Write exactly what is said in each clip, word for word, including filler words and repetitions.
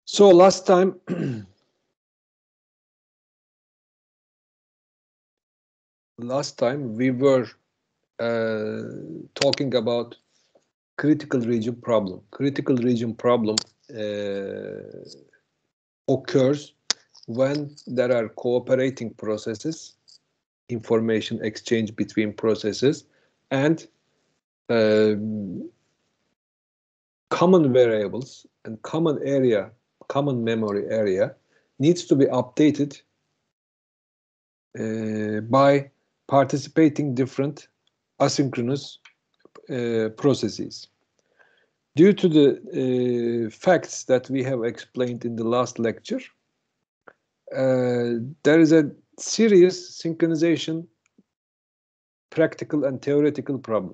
So last time last time we were uh, talking about critical region problem. Critical region problem uh, occurs when there are cooperating processes, information exchange between processes, and uh, common variables and common area, common memory area needs to be updated uh, by participating different asynchronous uh, processes. Due to the uh, facts that we have explained in the last lecture, uh, there is a serious synchronization practical and theoretical problem.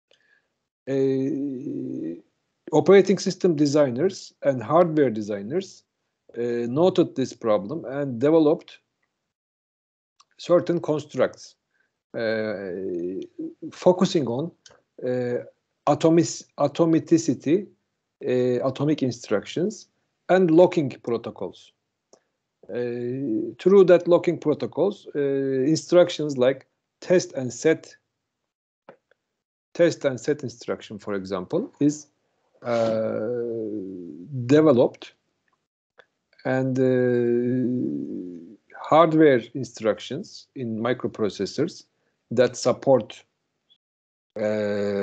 Uh, operating system designers and hardware designers uh, noted this problem and developed certain constructs uh, focusing on uh, atomic, atomicity, uh, atomic instructions, and locking protocols. Uh, through that locking protocols, uh, instructions like test and set, test and set instruction, for example, is uh, developed, and uh, hardware instructions in microprocessors that support uh,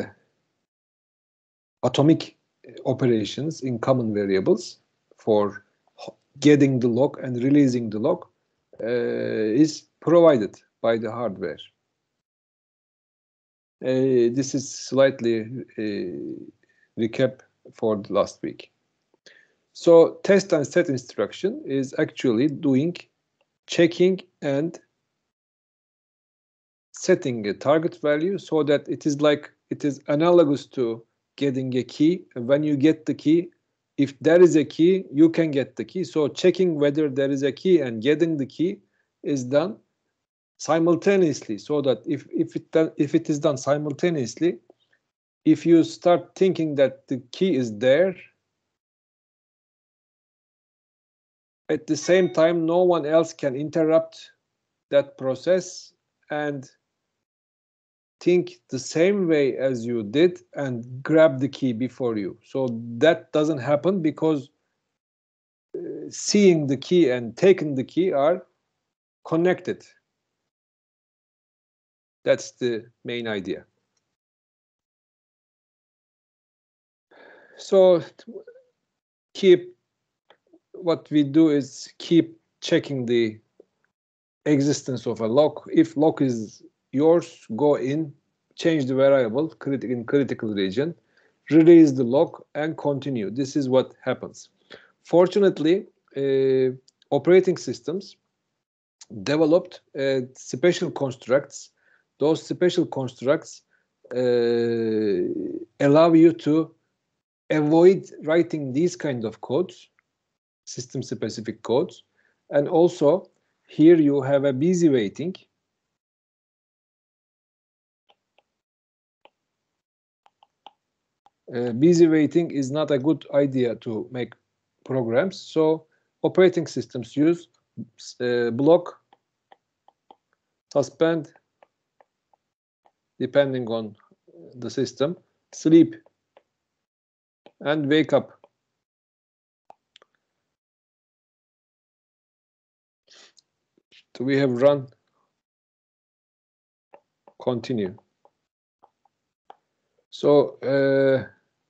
atomic operations in common variables for getting the lock and releasing the lock uh, is provided by the hardware. Uh, this is slightly uh, recap for the last week. So test and set instruction is actually doing checking and setting a target value so that it is like it is analogous to getting a key. And when you get the key, if there is a key, you can get the key. So checking whether there is a key and getting the key is done simultaneously, so that if if it done, if it is done simultaneously, if you start thinking that the key is there, at the same time no one else can interrupt that process and think the same way as you did and grab the key before you. So that doesn't happen because uh, seeing the key and taking the key are connected. That's the main idea. So keep what we do is keep checking the existence of a lock. If lock is yours, go in, change the variable crit in critical region, release the lock, and continue. This is what happens. Fortunately, uh, operating systems developed uh, special constructs. Those special constructs uh, allow you to avoid writing these kind of codes, system-specific codes, and also here you have a busy waiting. Uh, busy waiting is not a good idea to make programs, so operating systems use uh, block, suspend, depending on the system, sleep, and wake up. So we have run, continue. So uh,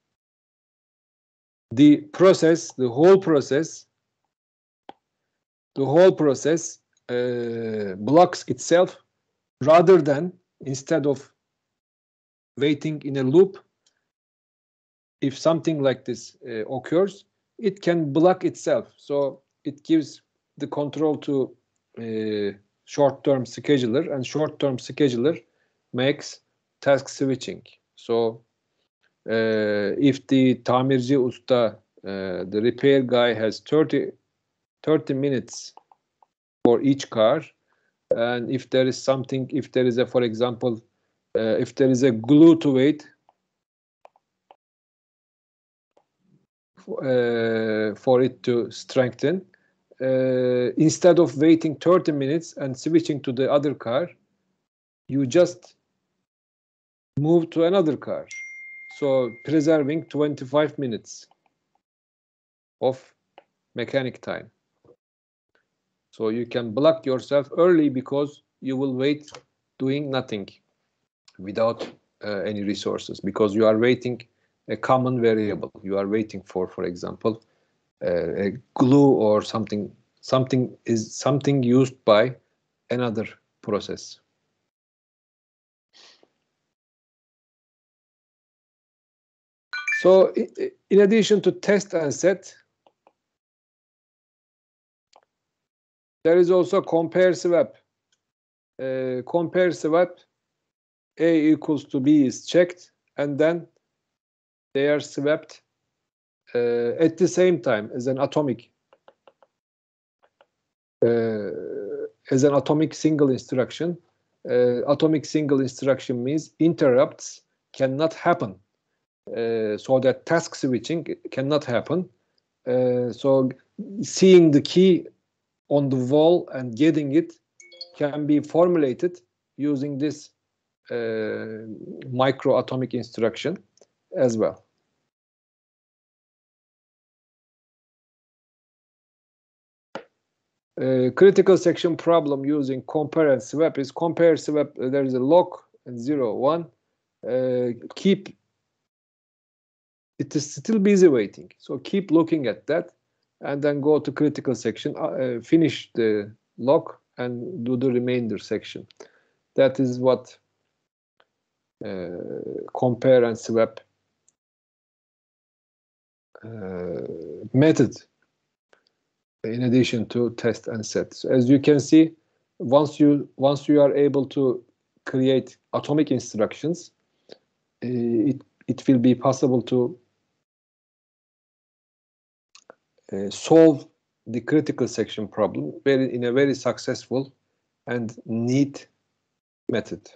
the process, the whole process, the whole process uh, blocks itself rather than, instead of waiting in a loop, if something like this uh, occurs, it can block itself. So it gives the control to uh, short-term scheduler, and short-term scheduler makes task switching. So uh, if the tamirci usta, uh, the repair guy, has thirty, thirty minutes for each car, and if there is something, if there is a, for example, uh, if there is a glue to wait uh, for it to strengthen. Uh, instead of waiting thirty minutes and switching to the other car, you just move to another car. So preserving twenty-five minutes of mechanic time. So you can block yourself early because you will wait doing nothing without uh, any resources, because you are waiting a common variable. You are waiting for, for example, uh, a glue or something. Something is something used by another process. So in addition to test and set, there is also compare swap. Uh, compare swap, A equals to B is checked, and then they are swapped uh, at the same time as an atomic uh, as an atomic single instruction. Uh, atomic single instruction means interrupts cannot happen, uh, so that task switching cannot happen. Uh, so seeing the key on the wall and getting it can be formulated using this uh, micro atomic instruction as well. Uh, critical section problem using compare and swap is compare swap. Uh, there is a lock and zero one. Uh, keep it is still busy waiting, so keep looking at that, and then go to critical section, uh, finish the lock, and do the remainder section. That is what uh, compare and swap uh, method, in addition to test and set. So as you can see, once you once you are able to create atomic instructions, uh, it it will be possible to uh, solve the critical section problem very in a very successful and neat method.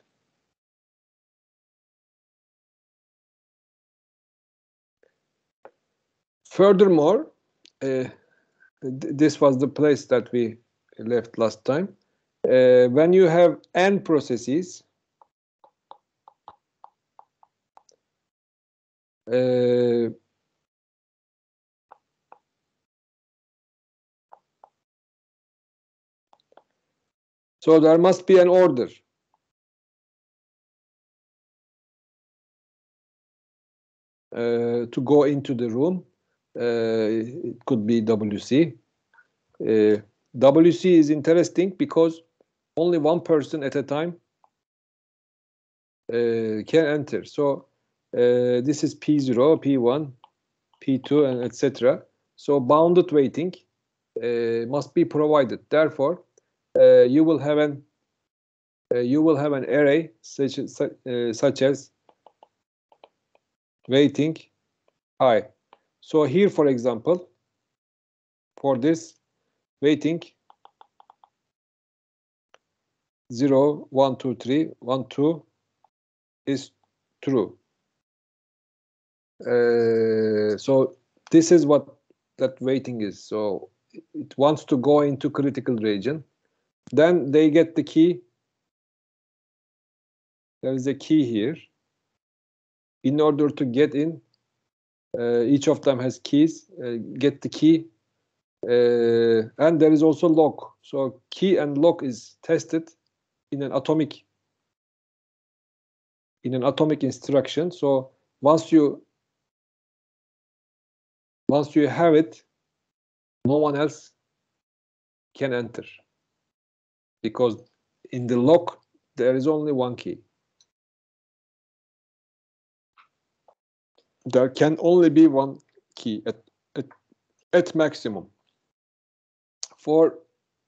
Furthermore, uh, th this was the place that we left last time. Uh, when you have n processes, uh, so there must be an order. Uh, to go into the room. Uh, it could be W C. Uh, W C is interesting because only one person at a time uh, can enter. So uh, this is P zero, P one, P two, and et cetera. So bounded waiting uh, must be provided. Therefore, uh, you will have an uh, you will have an array such as, uh, such as waiting I. So here, for example, for this waiting zero, one, two, three, one, two is true. Uh, so this is what that waiting is. So it wants to go into critical region. Then they get the key. There is a key here. In order to get in, uh, each of them has keys. Uh, get the key. Uh, and there is also lock. So key and lock is tested in an atomic in an atomic instruction. So once you once you have it, no one else can enter, because in the lock there is only one key. There can only be one key at at, at maximum. For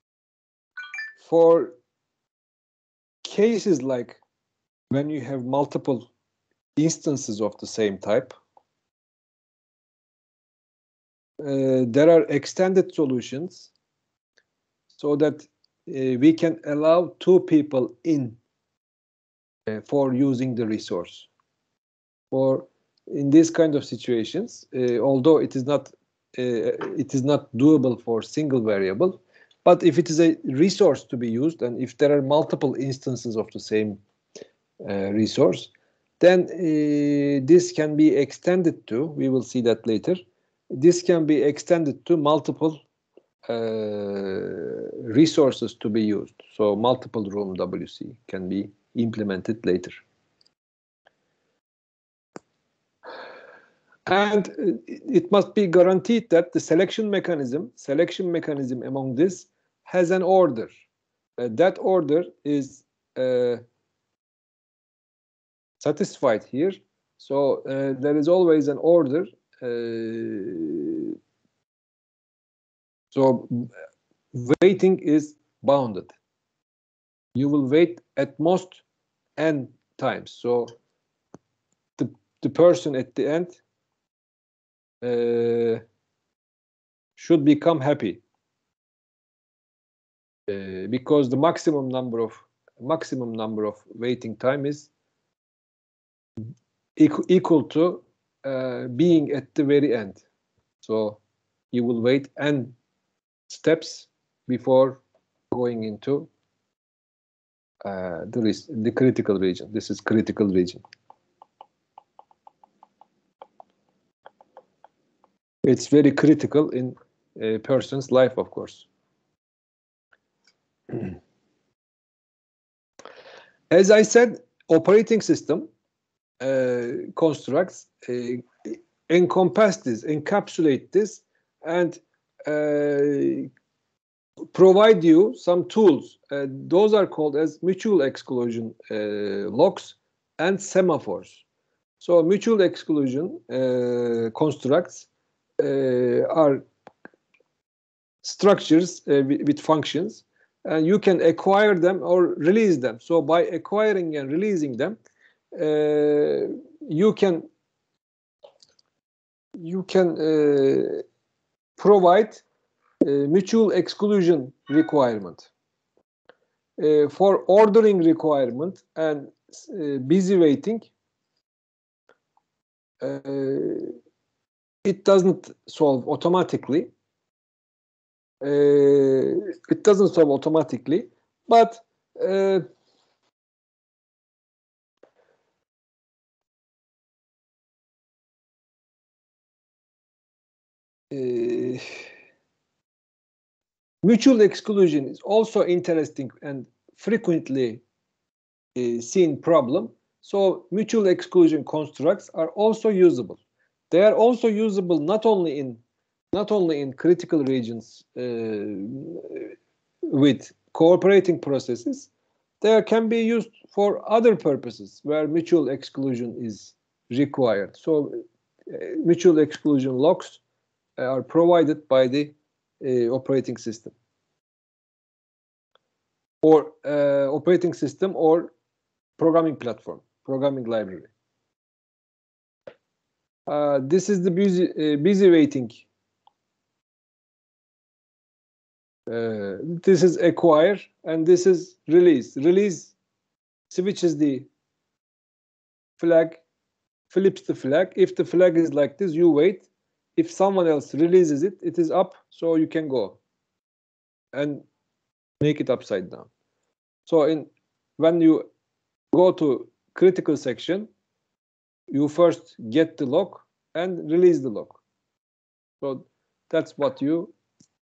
for cases like when you have multiple instances of the same type, uh, there are extended solutions so that uh, we can allow two people in uh, for using the resource. For in these kind of situations, uh, although it is not uh, it is not doable for single variable. But if it is a resource to be used, and if there are multiple instances of the same uh, resource, then uh, this can be extended to, we will see that later, this can be extended to multiple uh, resources to be used. So multiple room W C can be implemented later. And it must be guaranteed that the selection mechanism, selection mechanism among this has an order. Uh, that order is uh, satisfied here. So uh, there is always an order. Uh, so weighting is bounded. You will wait at most n times. So the, the person at the end uh, should become happy. Uh, because the maximum number of maximum number of waiting time is equal, equal to uh, being at the very end. So you will wait n steps before going into uh, the, the critical region. This is critical region. It's very critical in a person's life, of course. As I said, operating system uh, constructs uh, encompass this, encapsulate this, and uh, provide you some tools. Uh, those are called as mutual exclusion uh, locks and semaphores. So mutual exclusion uh, constructs uh, are structures uh, with, with functions, and you can acquire them or release them. So by acquiring and releasing them, uh, you can you can uh, provide uh, mutual exclusion requirement. Uh, for ordering requirement and uh, busy waiting, uh, it doesn't solve automatically. Uh, it doesn't solve automatically, but uh, uh, mutual exclusion is also interesting and frequently uh, seen problem. So mutual exclusion constructs are also usable. They are also usable not only in not only in critical regions uh, with cooperating processes, they can be used for other purposes where mutual exclusion is required. So uh, mutual exclusion locks are provided by the uh, operating system or uh, operating system or programming platform, programming library. Uh, this is the busy, uh, busy waiting. Uh, this is acquire and this is release. Release switches the flag, flips the flag. If the flag is like this, you wait. If someone else releases it, it is up, so you can go and make it upside down. So in when you go to critical section, you first get the lock and release the lock. So that's what you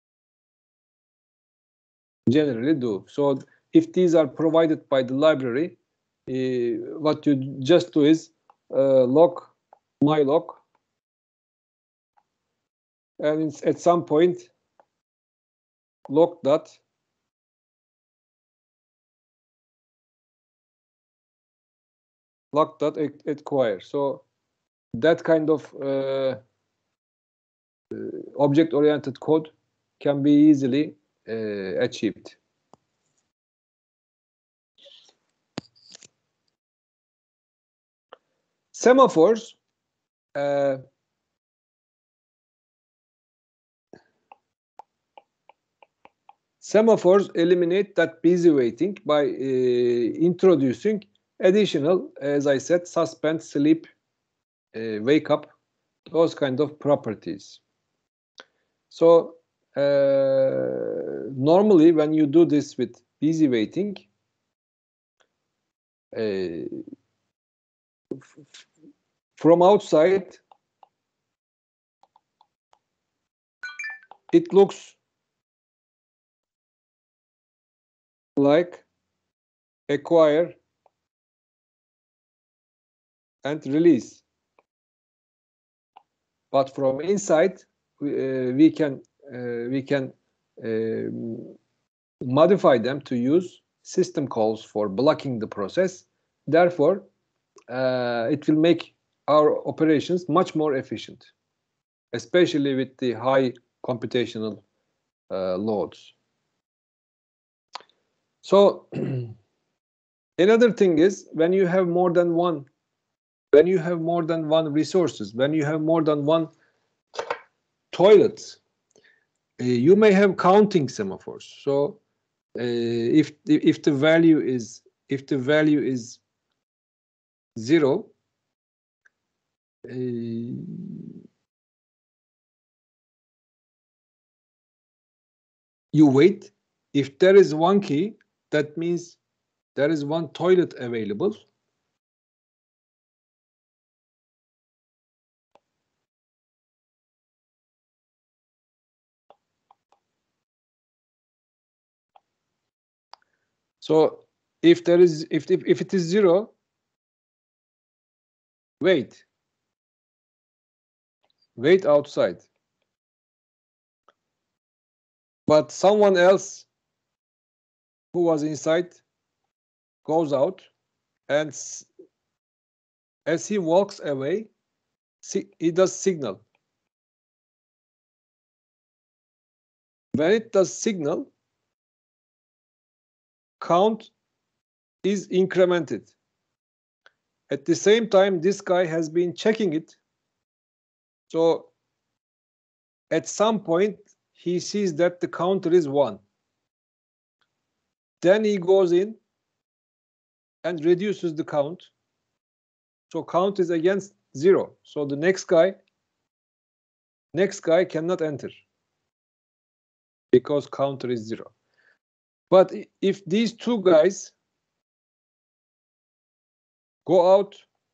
generally do. So if these are provided by the library, uh, what you just do is uh, lock my lock, and it's at some point lock dot lock dot acquire. So that kind of uh, uh, object-oriented code can be easily uh, achieved. Semaphores uh, semaphores eliminate that busy waiting by uh, introducing additional, as I said, suspend, sleep, uh, wake up, those kind of properties. So uh, normally when you do this with busy waiting, uh, from outside it looks like acquire and release, but from inside we, uh, we can uh, we can uh, modify them to use system calls for blocking the process. Therefore, uh, it will make our operations much more efficient, especially with the high computational uh, loads. So another thing is when you have more than one, when you have more than one resources, when you have more than one toilets, uh, you may have counting semaphores. So uh, if if the value is if the value is zero, uh, you wait. If there is one key, that means there is one toilet available. So if there is if if, if it is zero, wait. Wait outside. But someone else who was inside goes out, and as he walks away, he does signal. When it does signal, count is incremented. At the same time, this guy has been checking it. So at some point, he sees that the counter is one. Then he goes in and reduces the count. So count is against zero. So the next guy, next guy cannot enter because counter is zero. But if these two guys go out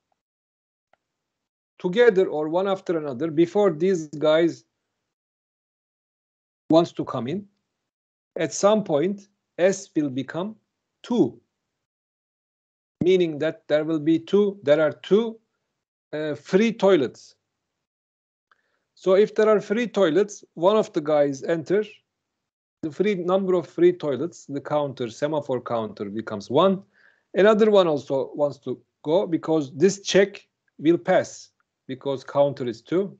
together or one after another before these guys wants to come in, at some point S will become two, meaning that there will be two, there are two uh, free toilets. So if there are free toilets, one of the guys enter, the free number of free toilets, the counter, semaphore counter becomes one. Another one also wants to go because this check will pass because counter is two.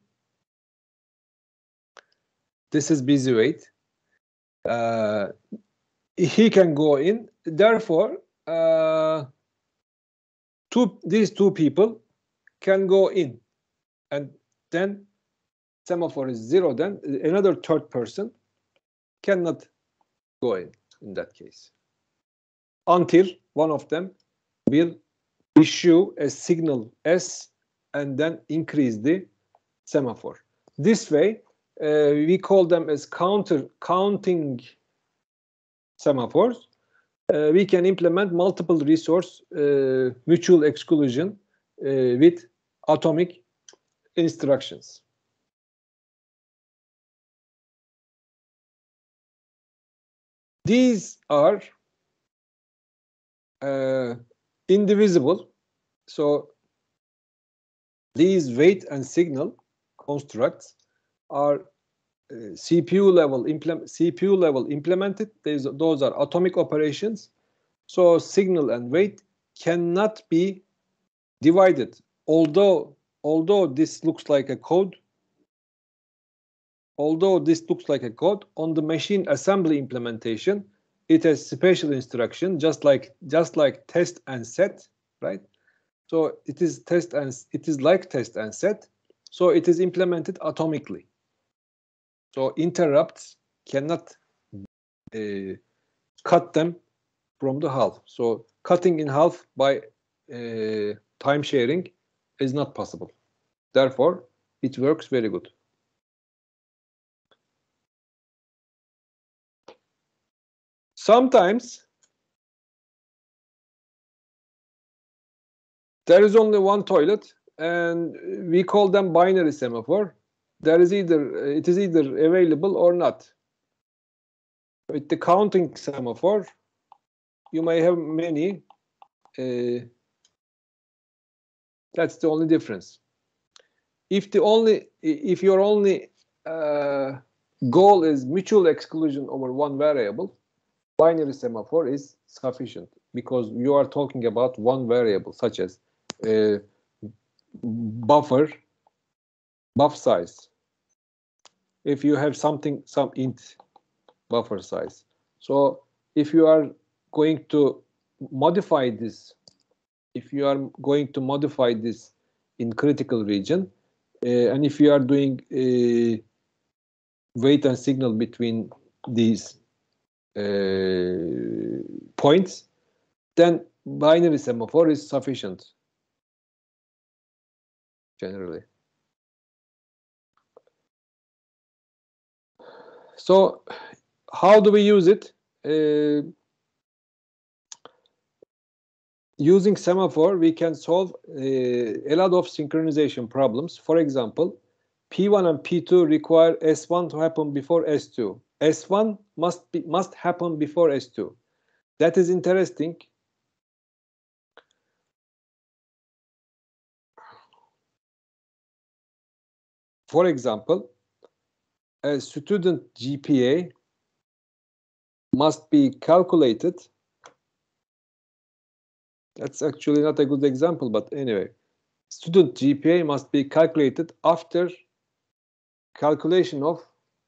This is busy wait. Uh, he can go in. Therefore, uh, two these two people can go in, and then semaphore is zero. Then another third person cannot go in in that case until one of them will issue a signal S and then increase the semaphore. This way, uh, we call them as counter counting semaphores. Uh, we can implement multiple resource uh, mutual exclusion uh, with atomic instructions. These are uh, indivisible. So these wait and signal constructs are uh, C P U level implement C P U level implemented. These, those are atomic operations. So signal and wait cannot be divided. Although although this looks like a code, although this looks like a code on the machine assembly implementation, it has special instruction, just like just like test and set, right? So it is test and it is like test and set. So it is implemented atomically. So interrupts cannot uh, cut them from the half. So cutting in half by uh, time sharing is not possible. Therefore, it works very good. sometimes there is only one toilet and we call them binary semaphore. There is either, it is either available or not. With the counting semaphore, you may have many. Uh, that's the only difference. If the only, if your only uh, goal is mutual exclusion over one variable, binary semaphore is sufficient because you are talking about one variable, such as uh, buffer, buff size. If you have something, some int buffer size. So if you are going to modify this, if you are going to modify this in critical region, uh, and if you are doing a weight and signal between these uh, points, then binary semaphore is sufficient generally. So how do we use it? Uh, using semaphore, we can solve uh, a lot of synchronization problems. For example, P one and P two require S one to happen before S two. S one must be must happen before S two. That is interesting. For example, a student G P A must be calculated. That's actually not a good example, but anyway, student G P A must be calculated after calculation of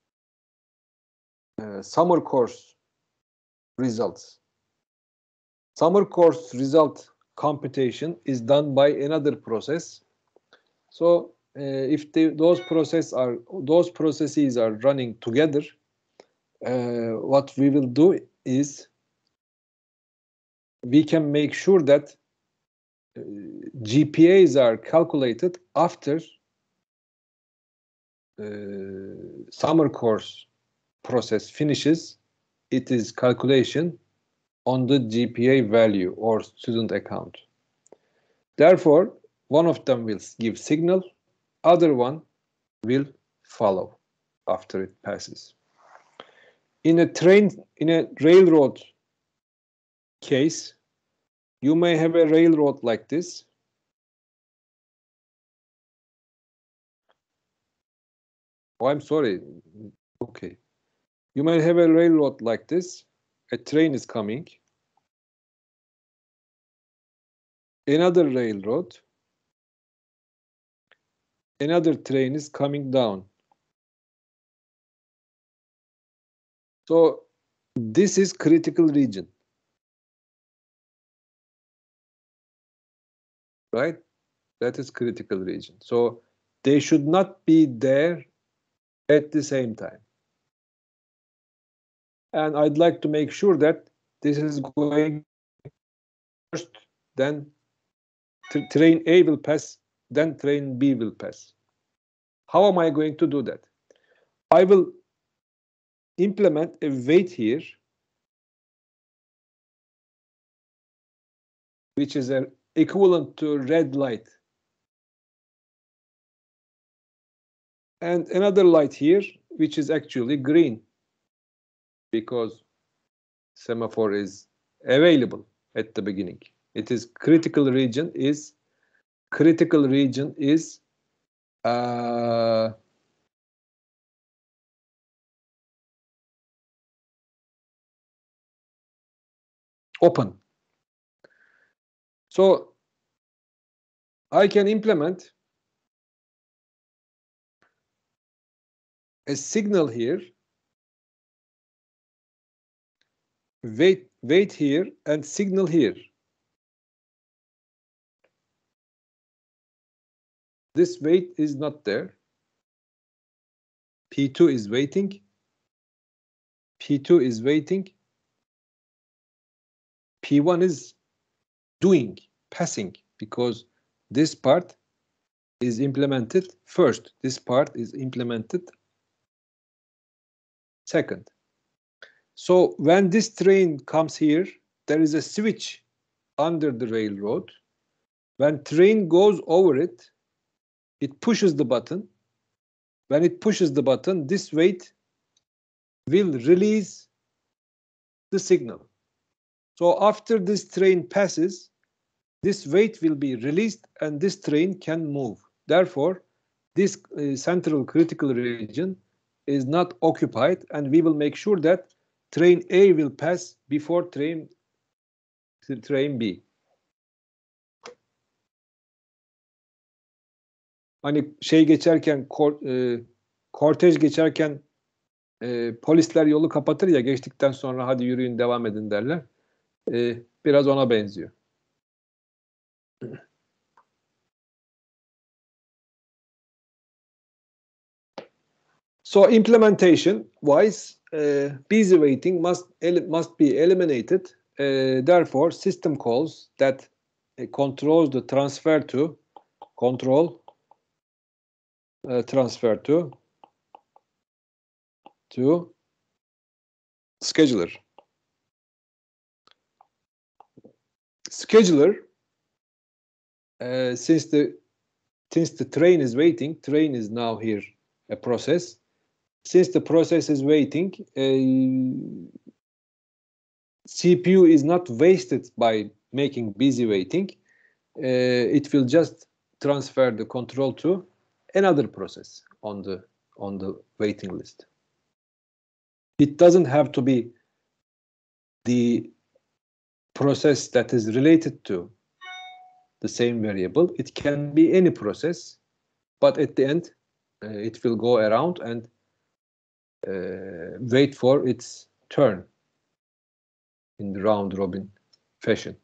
uh, summer course results. Summer course result computation is done by another process. So uh, if the, those process are those processes are running together, uh, what we will do is we can make sure that uh, G P As are calculated after uh, summer course process finishes. It is calculation on the G P A value or student account. Therefore, one of them will give signal, other one will follow after it passes. In a train, in a railroad case, you may have a railroad like this. Oh, I'm sorry. Okay. You may have a railroad like this. A train is coming. Another railroad. Another train is coming down. So this is critical region. Right? That is critical region. So they should not be there at the same time. And I'd like to make sure that this is going first, then train A will pass, then train B will pass. How am I going to do that? I will implement a weight here, which is an equivalent to red light. And another light here, which is actually green, because semaphore is available at the beginning. It is critical region is critical region is uh, open. So I can implement a signal here, wait, wait here, and signal here. This wait is not there. P two is waiting. P two is waiting. P one is doing, passing, because this part is implemented first. This part is implemented second. So when this train comes here, there is a switch under the railroad. When train goes over it, it pushes the button. When it pushes the button, this weight will release the signal. So after this train passes, this weight will be released and this train can move. Therefore, this uh, central critical region is not occupied, and we will make sure that train A will pass before train, train B. Hani şey geçerken, kor, e, kortej geçerken e, polisler yolu kapatır ya, geçtikten sonra hadi yürüyün devam edin derler. E, biraz ona benziyor. So implementation wise, uh, busy waiting must must be eliminated. Uh, therefore, system calls that uh, controls the transfer to control uh, transfer to to scheduler. Scheduler, uh, since the since the train is waiting, train is now here a process. Since the process is waiting, uh, C P U is not wasted by making busy waiting. Uh, it will just transfer the control to another process on the on the waiting list. It doesn't have to be the process that is related to the same variable. It can be any process, but at the end, uh, it will go around and uh, wait for its turn in the round robin fashion.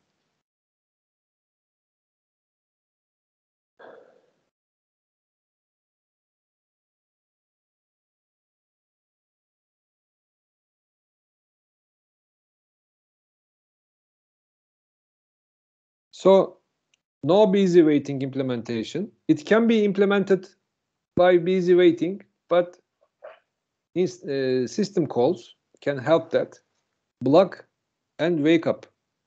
So no busy waiting implementation. It can be implemented by busy waiting, but in, uh, system calls can help that. Block and wake up.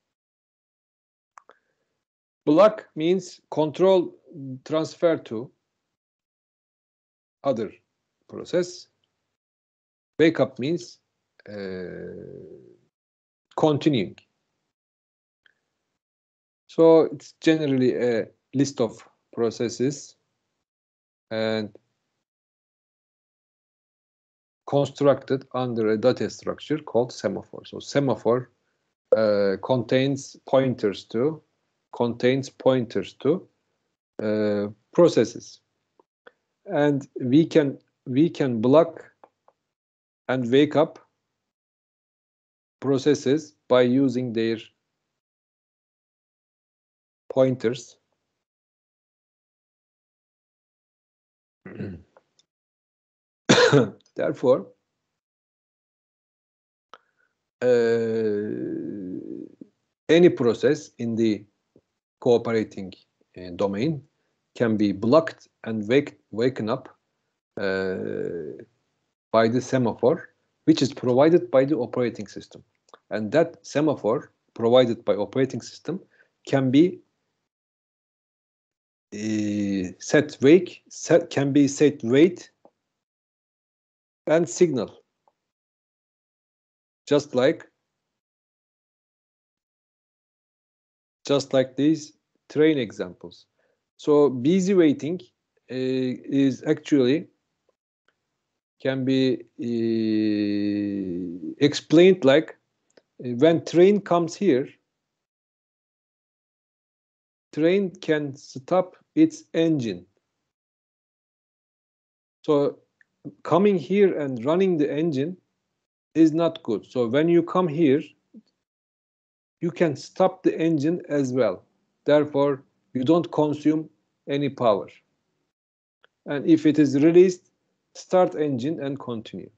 Block means control transfer to other process. Wake up means uh, continuing. So it's generally a list of processes and constructed under a data structure called semaphore. So semaphore uh, contains pointers to contains pointers to uh, processes, and we can we can block and wake up processes by using their pointers. Therefore, uh, any process in the cooperating uh, domain can be blocked and wake, waken up uh, by the semaphore, which is provided by the operating system. And that semaphore provided by operating system can be uh, set wake, set, can be set wait and signal, just like just like these train examples. So busy waiting uh, is actually can be uh, explained like uh, when train comes here, train can stop its engine. So coming here and running the engine is not good. So when you come here, you can stop the engine as well. Therefore, you don't consume any power. And if it is released, start engine and continue.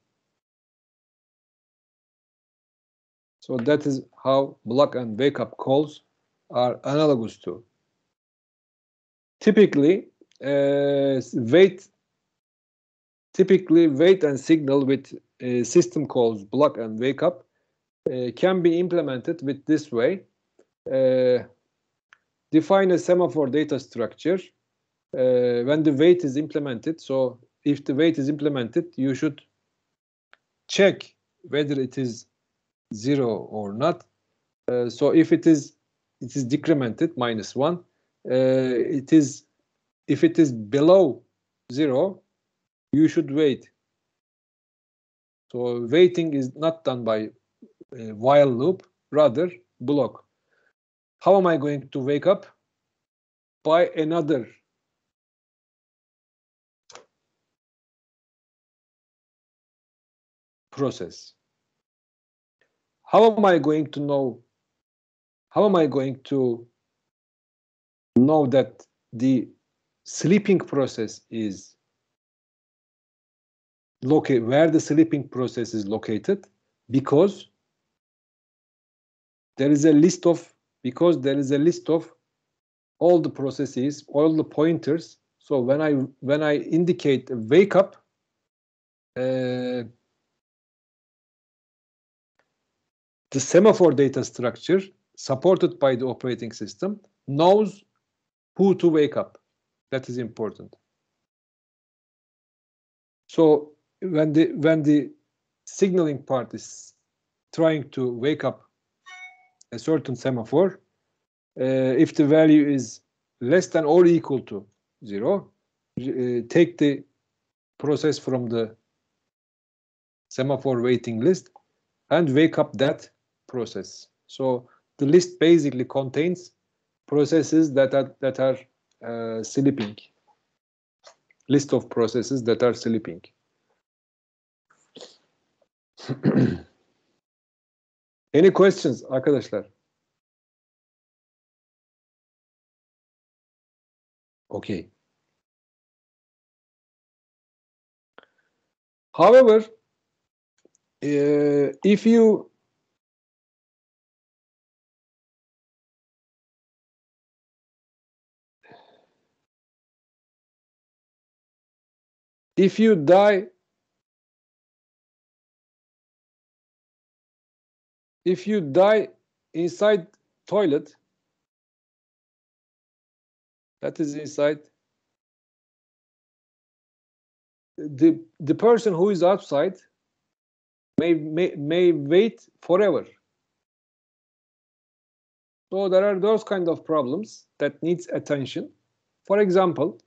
So that is how block and wake up calls are analogous to. Typically, uh, wait, typically wait and signal with uh, system calls block and wake up uh, can be implemented with this way. Uh, define a semaphore data structure. Uh, when the wait is implemented, so if the wait is implemented, you should check whether it is zero or not. Uh, so if it is, it is decremented minus one. Uh, it is, if it is below zero, you should wait. So waiting is not done by a while loop, rather block. How am I going to wake up? By another process. How am I going to know? How am I going to know that the sleeping process is located, where the sleeping process is located? Because there is a list of, because there is a list of all the processes, all the pointers. So when I when I indicate a wake up, uh, the semaphore data structure supported by the operating system knows who to wake up. That is important. So when the when the signaling part is trying to wake up a certain semaphore, uh, if the value is less than or equal to zero, uh, take the process from the semaphore waiting list and wake up that process. So the list basically contains processes that are that are uh, sleeping. List of processes that are sleeping. Any questions arkadaşlar? Okay. However, uh, if you if you die if you die inside toilet, that is inside, the the person who is outside may may, may wait forever. So there are those kind of problems that needs attention. For example,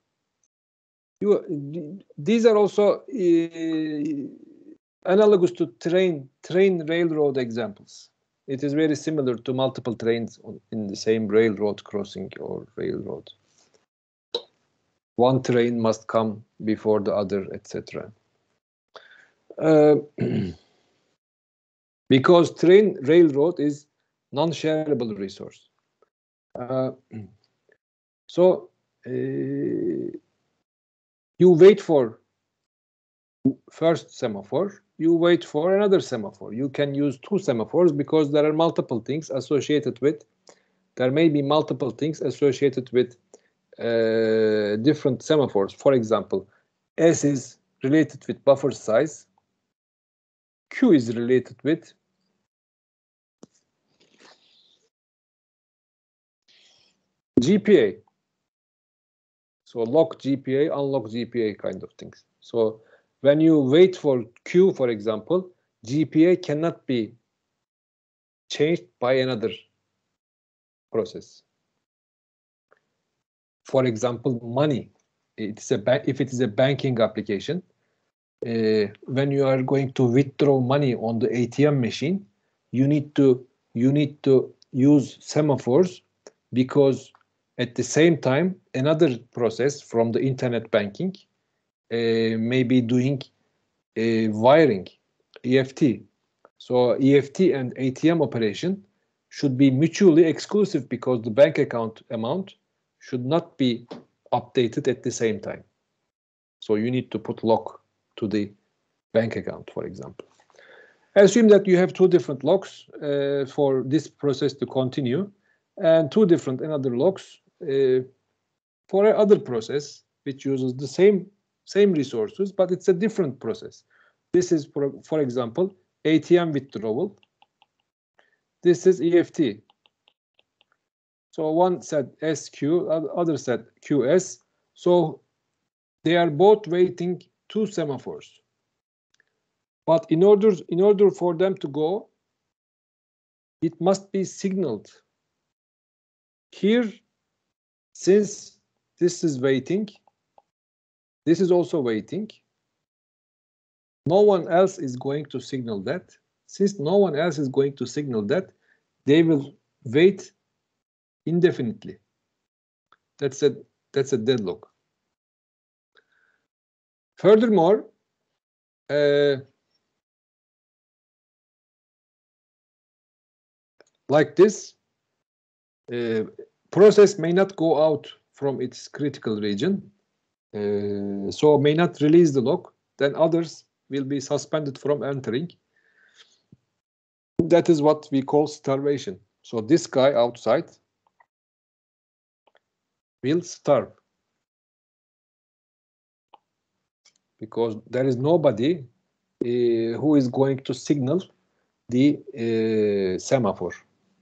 you these are also uh, analogous to train train railroad examples. It is very similar to multiple trains in the same railroad crossing or railroad. One train must come before the other, et cetera. Uh, because train railroad is non-shareable resource. Uh, so uh, you wait for first semaphore, you wait for another semaphore. You can use two semaphores because there are multiple things associated with, there may be multiple things associated with uh, different semaphores. For example, S is related with buffer size, Q is related with G P A. So lock G P A, unlock G P A kind of things. So when you wait for Q, for example, G P A cannot be changed by another process. For example, money. It's a if it is a banking application, uh, when you are going to withdraw money on the A T M machine, you need to you need to use semaphores, because at the same time another process from the internet banking uh, may be doing uh, wiring, E F T. So E F T and A T M operation should be mutually exclusive, because the bank account amount should not be updated at the same time. So you need to put lock to the bank account, for example. Assume that you have two different locks uh, for this process to continue, and two different another locks uh, for another process which uses the same same resources, but it's a different process. This is, for, for example, A T M withdrawal. This is E F T. So one said S Q, other said Q S. So they are both waiting two semaphores. But in order, in order for them to go, it must be signaled. Here, since this is waiting, this is also waiting. No one else is going to signal that. Since no one else is going to signal that, they will wait indefinitely. That's a that's a deadlock. Furthermore, uh, like this, uh, process may not go out from its critical region, uh, so may not release the lock. Then others will be suspended from entering. That is what we call starvation. So this guy outside will starve because there is nobody uh, who is going to signal the uh, semaphore.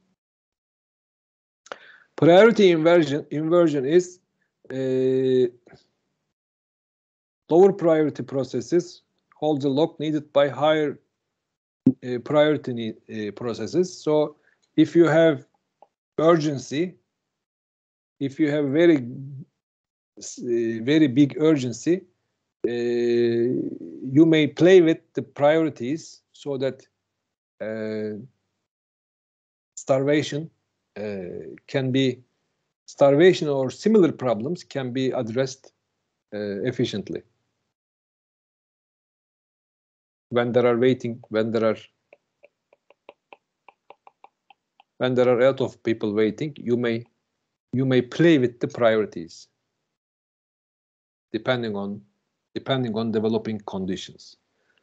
Priority inversion inversion is uh, lower priority processes hold the lock needed by higher uh, priority uh, processes. So if you have urgency, if you have very uh, very big urgency, uh, you may play with the priorities so that uh, starvation uh, can be starvation or similar problems can be addressed uh, efficiently. When there are waiting, when there are when there are a lot of people waiting, you may you may play with the priorities depending on depending on developing conditions.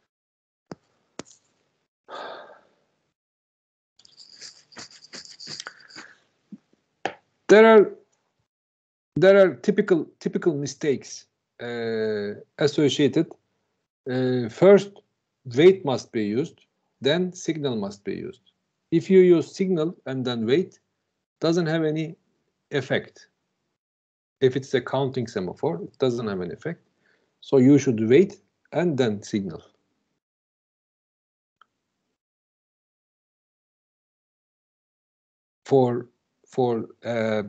There are there are typical typical mistakes uh, associated. Uh, first, wait must be used, then signal must be used. If you use signal and then wait, doesn't have any effect. If it's a counting semaphore, it doesn't have an effect. So you should wait and then signal. For for uh,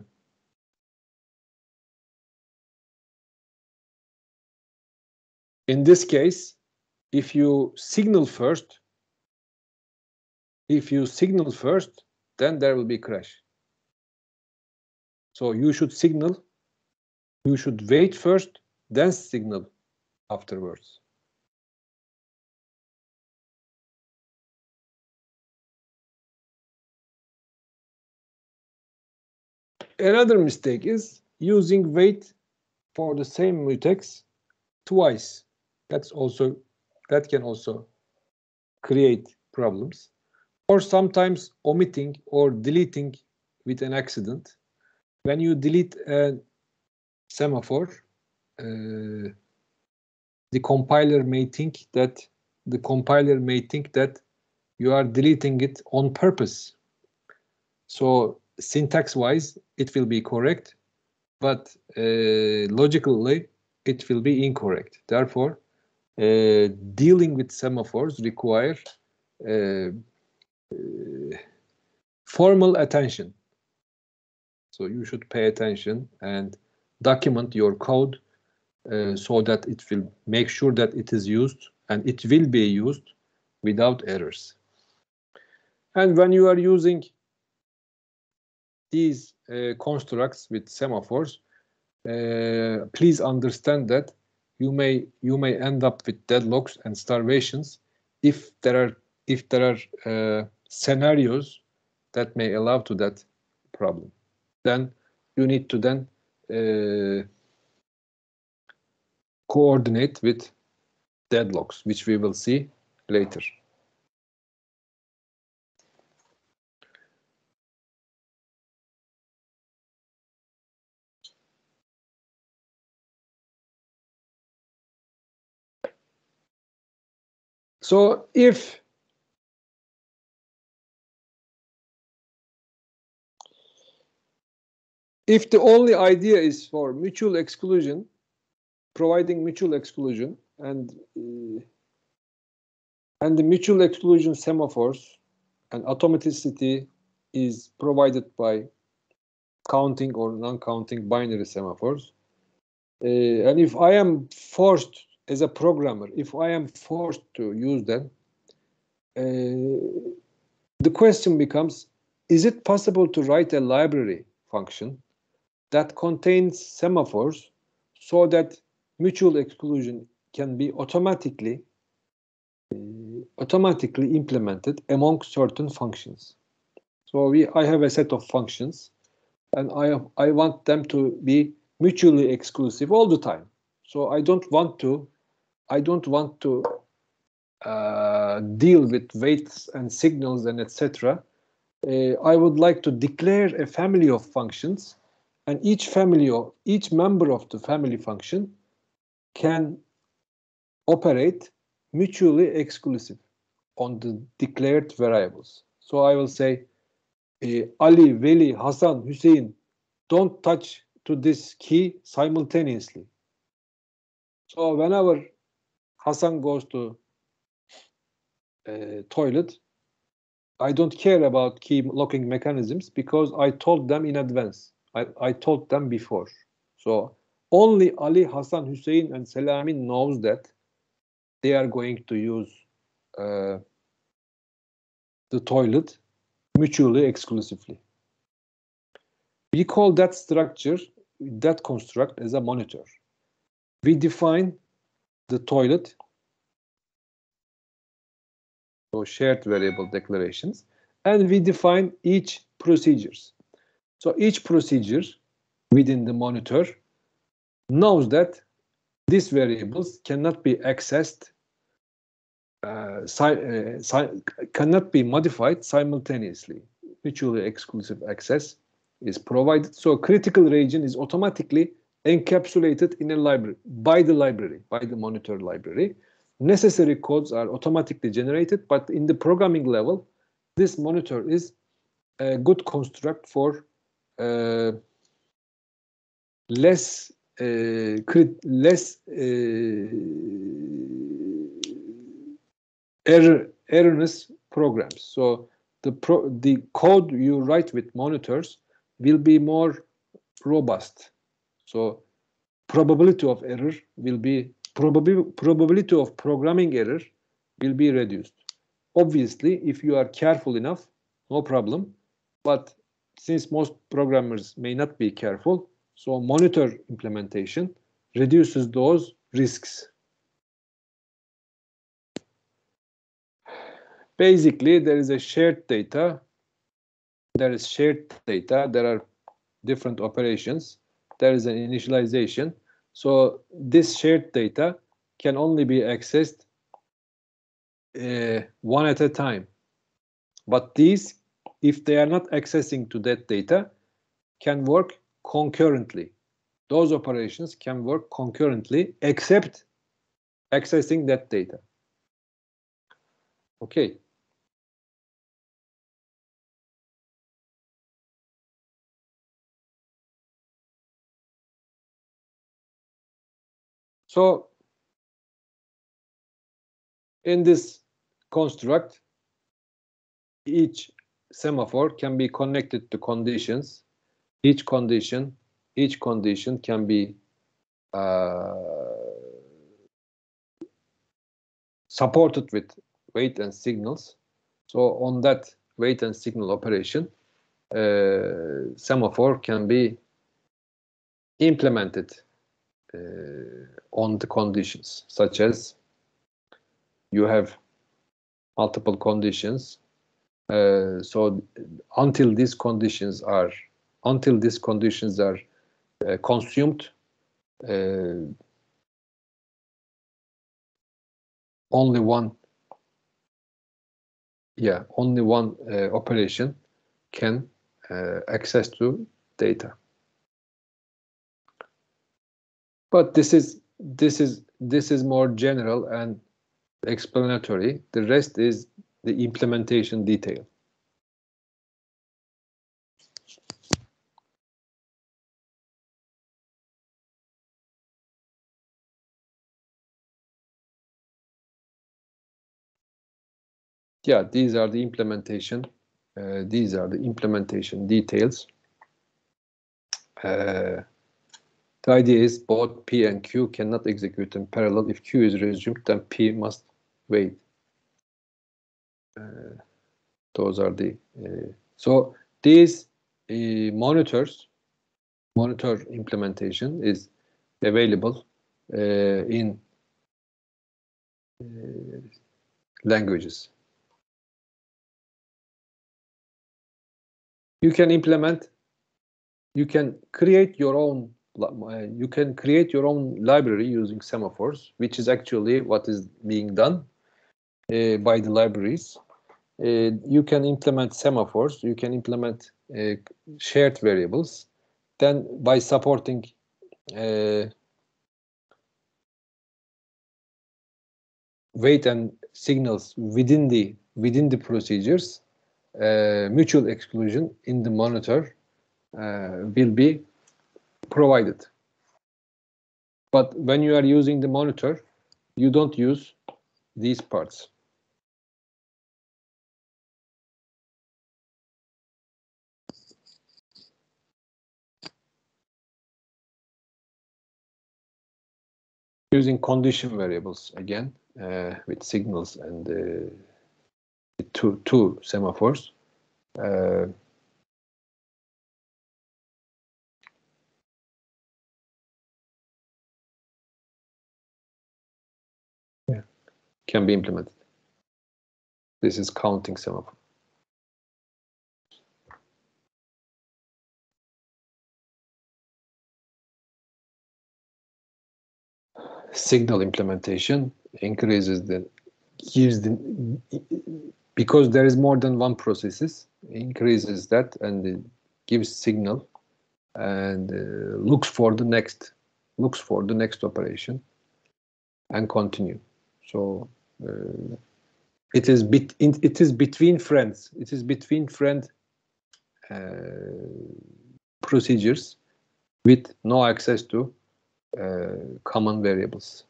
in this case, if you signal first, if you signal first, then there will be crash. So you should signal, you should wait first, then signal afterwards. Another mistake is using wait for the same mutex twice. That's also that can also create problems. Or sometimes omitting or deleting with an accident. When you delete a semaphore, uh, the compiler may think that the compiler may think that you are deleting it on purpose. So syntax-wise, it will be correct, but uh, logically, it will be incorrect. Therefore, uh, dealing with semaphores require uh, uh, formal attention. So you should pay attention and document your code uh, so that it will make sure that it is used and it will be used without errors. And when you are using these uh, constructs with semaphores, uh, please understand that you may you may end up with deadlocks and starvations if there are if there are uh, scenarios that may allow to that problem. Then you need to then uh, coordinate with deadlocks, which we will see later. So if if the only idea is for mutual exclusion, providing mutual exclusion, and uh, and the mutual exclusion semaphores and automaticity is provided by counting or non-counting binary semaphores. Uh, and if I am forced as a programmer, if I am forced to use them, uh, the question becomes, is it possible to write a library function that contains semaphores so that mutual exclusion can be automatically uh, automatically implemented among certain functions? So we, I have a set of functions, and I I want them to be mutually exclusive all the time. So I don't want to I don't want to uh, deal with weights and signals and et cetera. Uh, I would like to declare a family of functions, and each family of each member of the family function can operate mutually exclusive on the declared variables. So I will say uh, Ali, Veli, Hassan, Hussein, don't touch to this key simultaneously. So whenever Hassan goes to uh, toilet, I don't care about key locking mechanisms because I told them in advance. I, I told them before. So only Ali, Hassan, Hussein, and Selamin knows that they are going to use uh, the toilet mutually exclusively. We call that structure, that construct, as a monitor. We define the toilet, so shared variable declarations, and we define each procedures. So each procedure within the monitor knows that these variables cannot be accessed, uh, uh, cannot be modified simultaneously. Mutually exclusive access is provided. So critical region is automatically encapsulated in a library by the library, by the monitor library. Necessary codes are automatically generated, but in the programming level, this monitor is a good construct for uh, less uh, less uh, error erroneous programs. So the pro the code you write with monitors will be more robust. So probability of error will be probability probability of programming error will be reduced. Obviously, if you are careful enough, no problem. But since most programmers may not be careful, so monitor implementation reduces those risks. Basically, there is a shared data. There is shared data. There are different operations. There is an initialization. So this shared data can only be accessed uh, one at a time. But these, if they are not accessing to that data, can work concurrently. Those operations can work concurrently except accessing that data. Okay. So in this construct, each semaphore can be connected to conditions. Each condition, each condition can be uh, supported with weight and signals. So on that weight and signal operation, uh, semaphore can be implemented uh, on the conditions, such as you have multiple conditions. Uh, so until these conditions are until these conditions are uh, consumed, uh, only one yeah only one uh, operation can uh, access to data. But this is this is this is more general and explanatory. The rest is the implementation detail. yeah, these are the implementation. Uh, these are the implementation details. Uh, the idea is both P and Q cannot execute in parallel. If Q is resumed, then P must wait. Uh, those are the uh, so these uh, monitors monitor implementation is available uh, in uh, languages. You can implement, you can create your own, uh, you can create your own library using semaphores, which is actually what is being done uh, by the libraries. Uh, you can implement semaphores, you can implement uh, shared variables. Then by supporting uh, wait and signals within the within the procedures, uh, mutual exclusion in the monitor uh, will be provided. But when you are using the monitor, you don't use these parts. Using condition variables again uh, with signals and uh, two two semaphores. Uh, yeah, can be implemented. This is counting semaphore. Signal implementation increases the gives the because there is more than one processes, increases that and it gives signal and uh, looks for the next looks for the next operation and continue. So uh, it is bit it is between friends. It is between friend uh, procedures with no access to uh, common variables.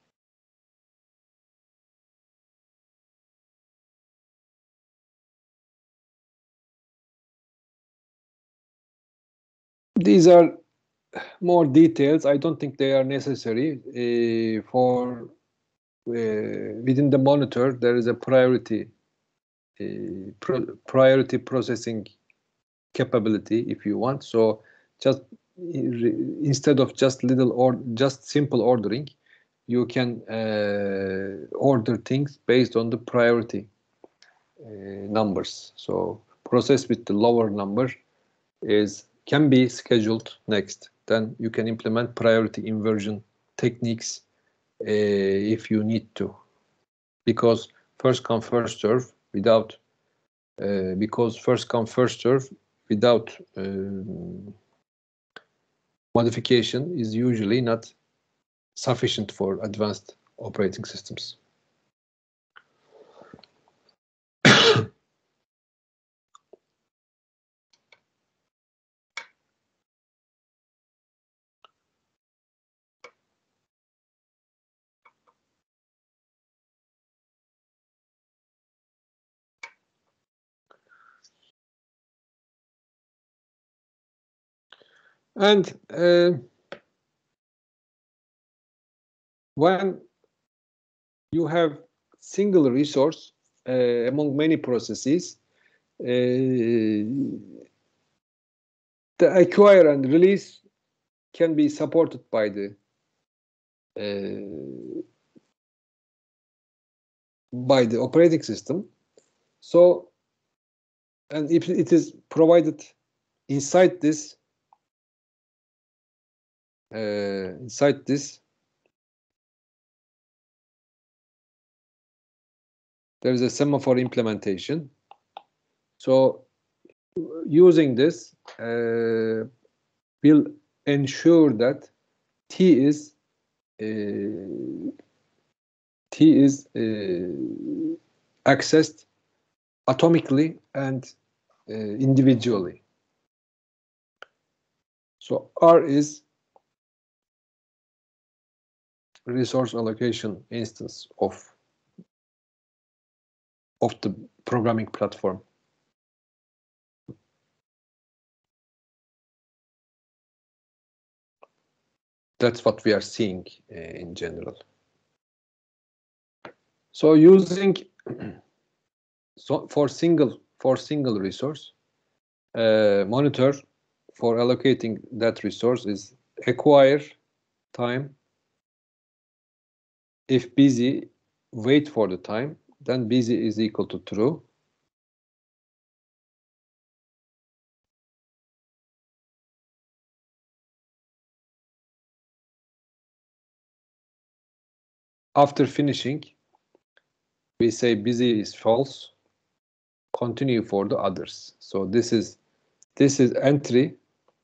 These are more details. I don't think they are necessary uh, for uh, within the monitor. There is a priority uh, pro priority processing capability if you want. So just instead of just little or just simple ordering, you can uh, order things based on the priority uh, numbers. So process with the lower number is can be scheduled next. Then you can implement priority inversion techniques uh, if you need to, because first come first serve without uh, because first come first serve without uh, modification is usually not sufficient for advanced operating systems. And uh, when you have single resource uh, among many processes, uh, the acquire and release can be supported by the uh, by the operating system. So, and if it is provided inside this uh, inside this, there is a semaphore implementation. So using this uh, will ensure that T is uh, T is uh, accessed atomically and uh, individually. So R is resource allocation instance of of the programming platform. That's what we are seeing uh, in general. So using so for single for single resource, uh, monitor for allocating that resource is acquire time. If busy, wait for the time, then busy is equal to true. After finishing, we say busy is false. Continue for the others. So this is this is entry.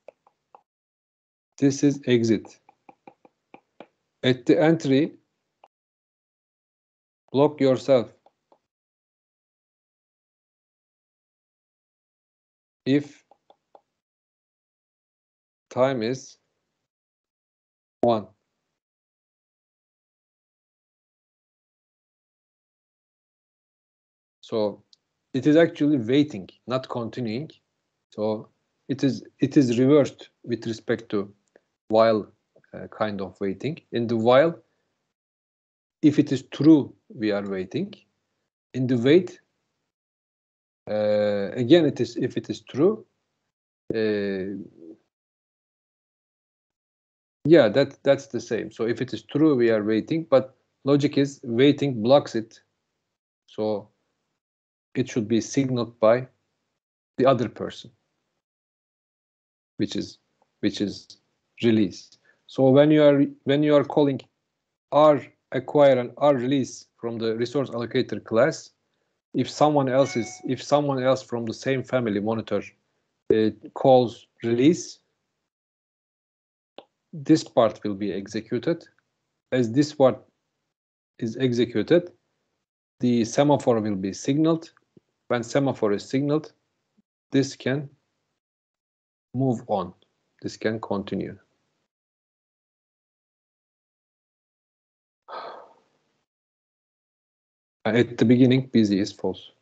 This is exit. At the entry, block yourself. If time is one. So it is actually waiting, not continuing. So it is it is reversed with respect to while uh, kind of waiting. In the while, if it is true, we are waiting. In the wait, uh, again, it is if it is true. Uh, yeah, that that's the same. So if it is true, we are waiting. But logic is waiting blocks it. So it should be signaled by the other person, which is which is release. So when you are when you are calling R acquire and R release from the resource allocator class, if someone else is if someone else from the same family monitor uh, calls release, this part will be executed. As this part is executed, the semaphore will be signaled. When semaphore is signaled, this can move on. This can continue. At the beginning, busy is false.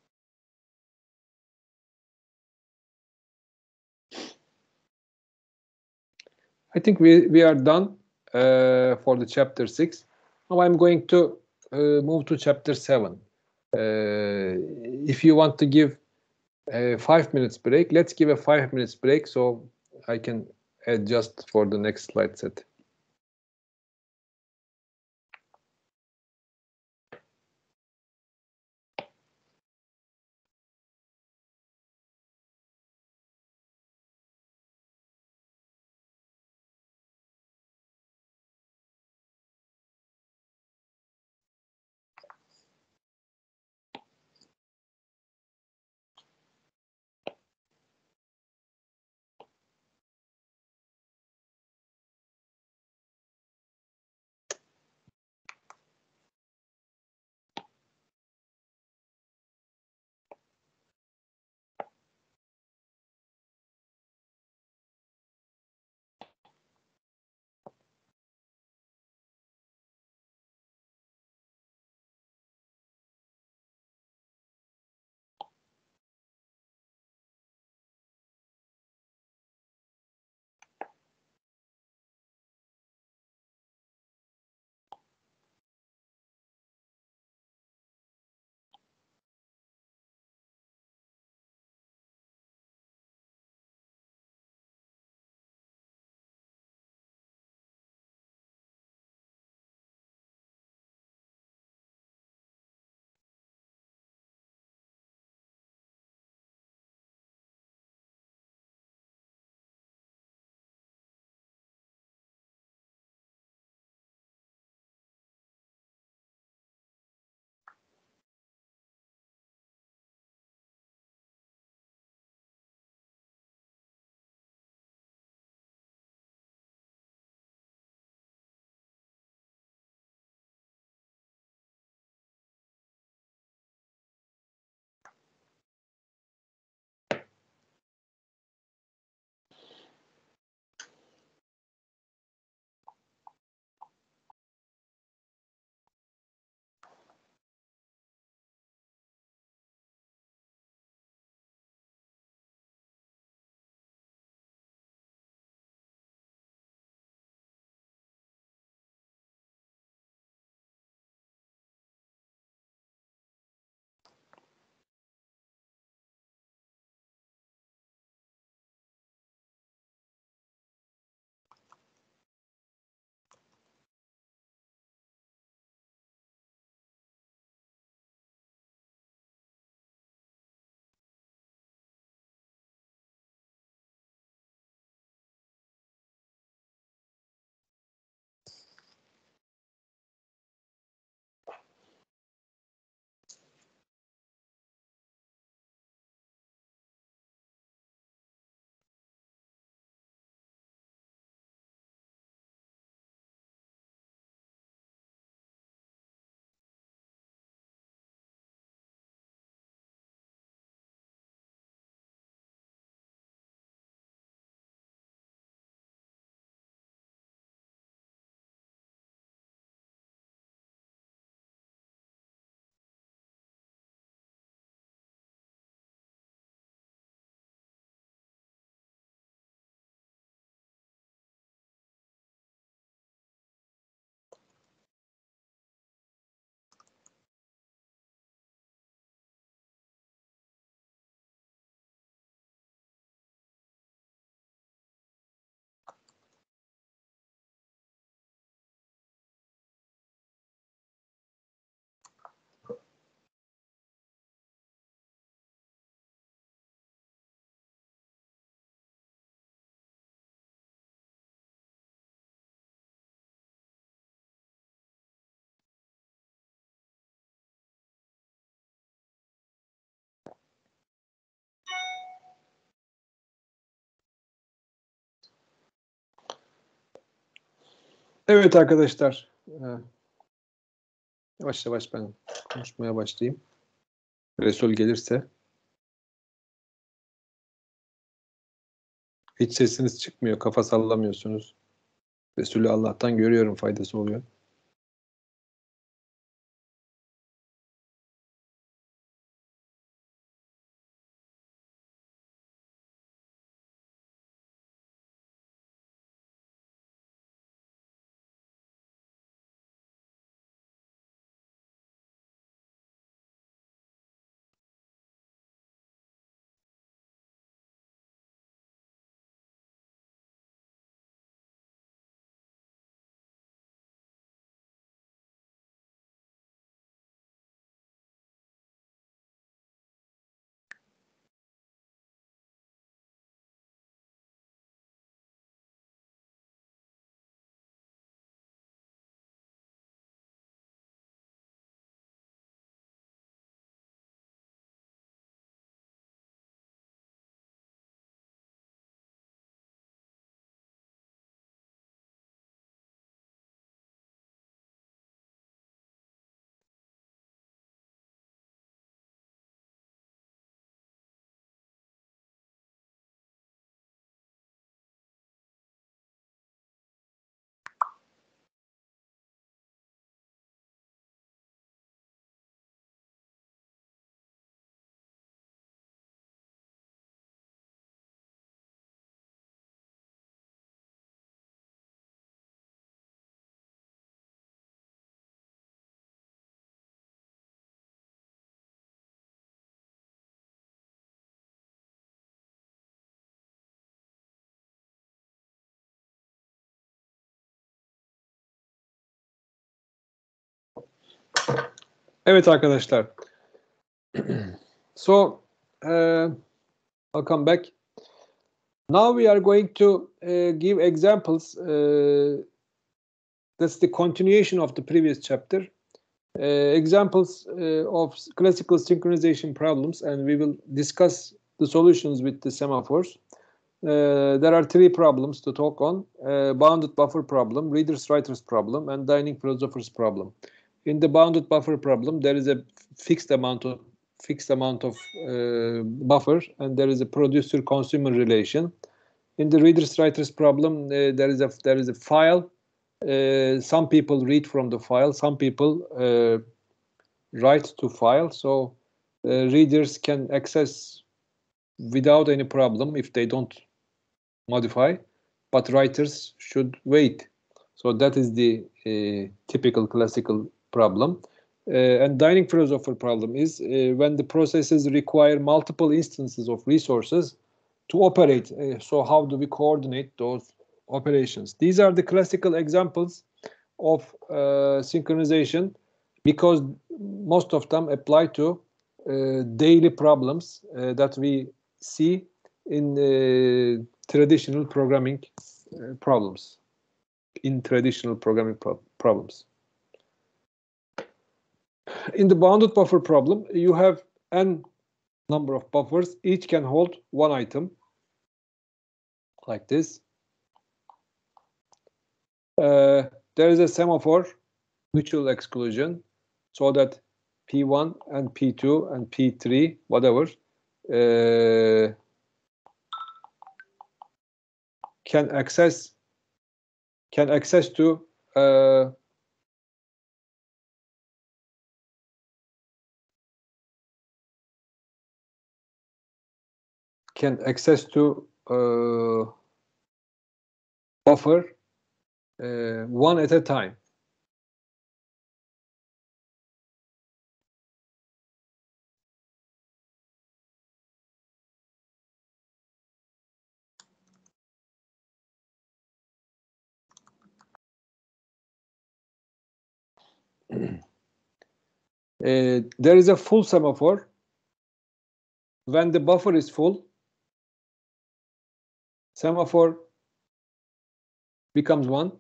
I think we, we are done uh, for the chapter six. Now I'm going to uh, move to chapter seven. Uh, if you want to give a five minutes break, let's give a five minutes break so I can adjust for the next slide set. Evet arkadaşlar. Yavaş yavaş ben konuşmaya başlayayım. Resul gelirse. Hiç sesiniz çıkmıyor. Kafa sallamıyorsunuz. Resulü Allah'tan görüyorum, faydası oluyor. Evet arkadaşlar. So, uh, welcome back. Now we are going to uh, give examples. Uh, that's the continuation of the previous chapter. Uh, examples uh, of classical synchronization problems, and we will discuss the solutions with the semaphores. Uh, there are three problems to talk on: uh, bounded buffer problem, readers writers problem, and dining philosophers problem. In the bounded buffer problem, there is a fixed amount of fixed amount of uh, buffer, and there is a producer consumer relation. In the readers writers problem, uh, there is a there is a file. Uh, some people read from the file, some people uh, write to file, so uh, readers can access without any problem if they don't modify, but writers should wait. So that is the uh, typical classical problem. Uh, and dining philosopher problem is uh, when the processes require multiple instances of resources to operate. Uh, so how do we coordinate those operations? These are the classical examples of uh, synchronization, because most of them apply to uh, daily problems uh, that we see in uh, traditional programming uh, problems. In traditional programming pro problems. In the bounded buffer problem, you have n number of buffers. Each can hold one item, like this. Uh, there is a semaphore mutual exclusion, so that P one and P two and P three, whatever, uh, can access can access to uh, can access to uh, buffer uh, one at a time. Uh, there is a full semaphore. When the buffer is full, semaphore becomes one.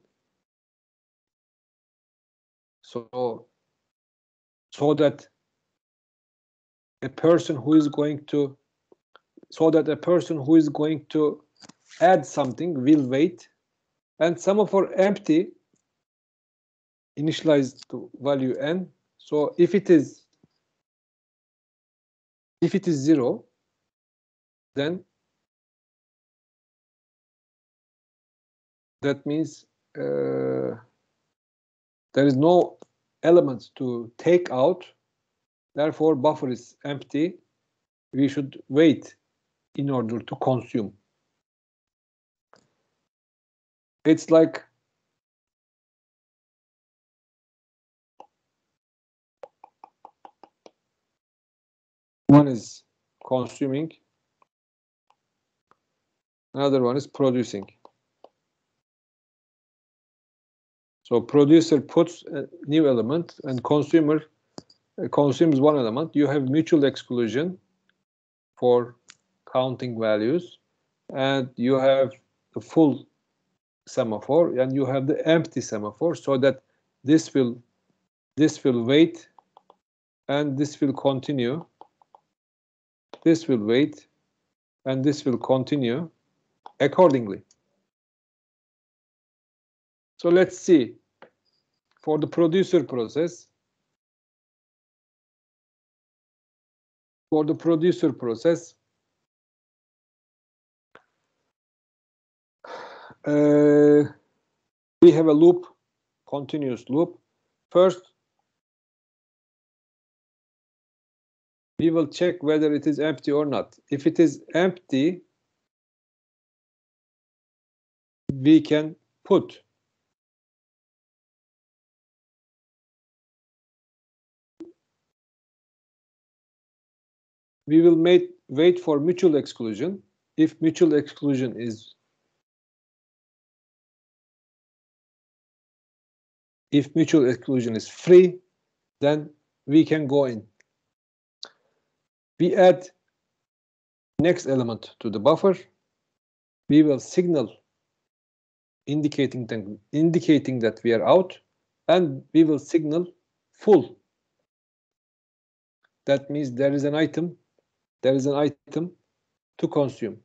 So, so that a person who is going to, so that a person who is going to add something will wait. And semaphore empty initialized to value n. So if it is if it is zero, then that means uh, there is no element to take out. Therefore, buffer is empty. We should wait in order to consume. It's like one is consuming, another one is producing. So producer puts a new element and consumer uh, consumes one element. You have mutual exclusion for counting values, and you have the full semaphore, and you have the empty semaphore, so that this will this will wait and this will continue. This will wait and this will continue accordingly. So let's see. For the producer process, for the producer process, uh, we have a loop, continuous loop. First, we will check whether it is empty or not. If it is empty, we can put. We will make, wait for mutual exclusion. If mutual exclusion is if mutual exclusion is free, then we can go in. We add next element to the buffer. We will signal indicating that, indicating that we are out, and we will signal full. That means there is an item, there is an item to consume.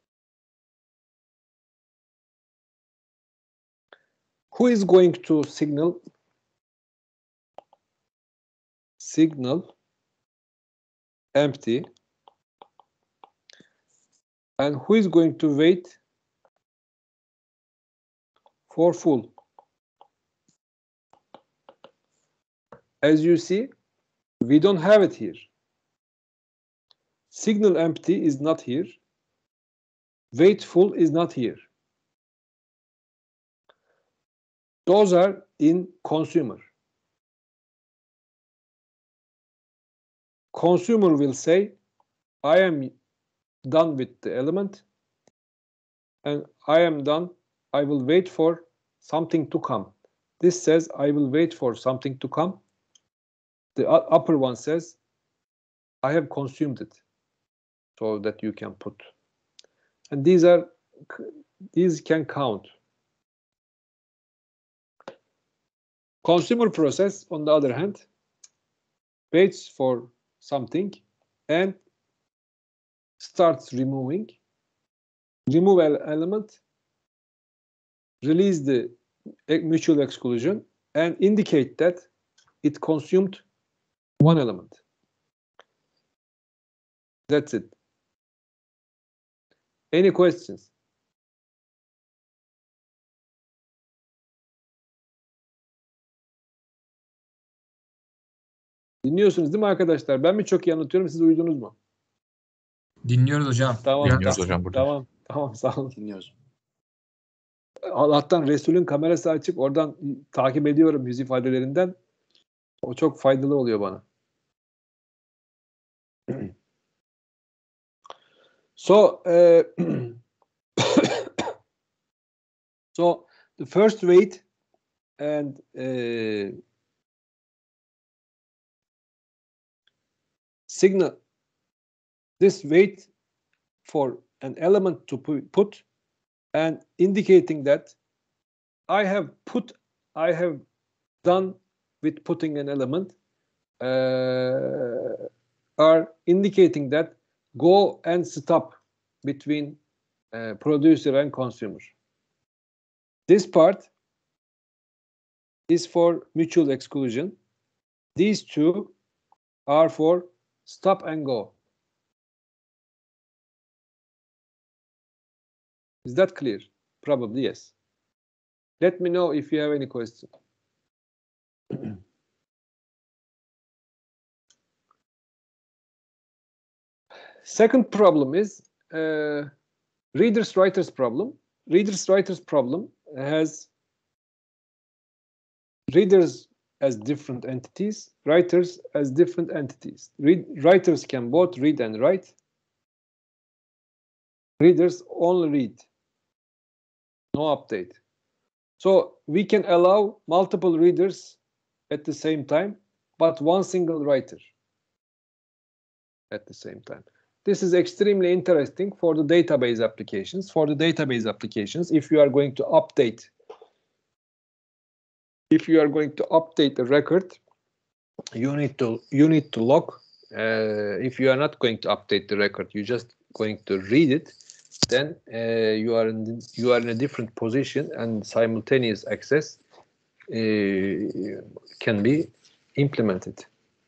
Who is going to signal? Signal empty. And who is going to wait for full? As you see, we don't have it here. Signal empty is not here. Wait full is not here. Those are in consumer. Consumer will say, I am done with the element, and I am done. I will wait for something to come. This says, I will wait for something to come. The upper one says, I have consumed it, so that you can put. And these are, these can count. Consumer process, on the other hand, waits for something and starts removing. Remove element, release the mutual exclusion, and indicate that it consumed one element. That's it. Any questions? Dinliyorsunuz değil mi arkadaşlar? Ben mi çok iyi anlatıyorum, siz uyudunuz mu? Dinliyoruz hocam. Tamam. Dinliyoruz hocam burada. Tamam, tamam, sağ olun. Dinliyoruz. Allah'tan Resul'ün kamerası açık. Oradan takip ediyorum yüz ifadelerinden. O çok faydalı oluyor bana. So, uh, so the first wait and uh, signal this wait for an element to put and indicating that I have put, I have done with putting an element uh, are indicating that go and stop between uh, producer and consumer. This part is for mutual exclusion. These two are for stop and go. Is that clear? Probably yes. Let me know if you have any question. Second problem is uh, readers writers problem. Readers writers problem has readers as different entities, writers as different entities. Read, writers can both read and write. Readers only read, no update. So we can allow multiple readers at the same time, but one single writer at the same time. This is extremely interesting for the database applications. For the database applications, if you are going to update, if you are going to update a record, you need to you need to log. Uh, if you are not going to update the record, you're just going to read it, then uh, you are in the, you are in a different position, and simultaneous access uh, can be implemented.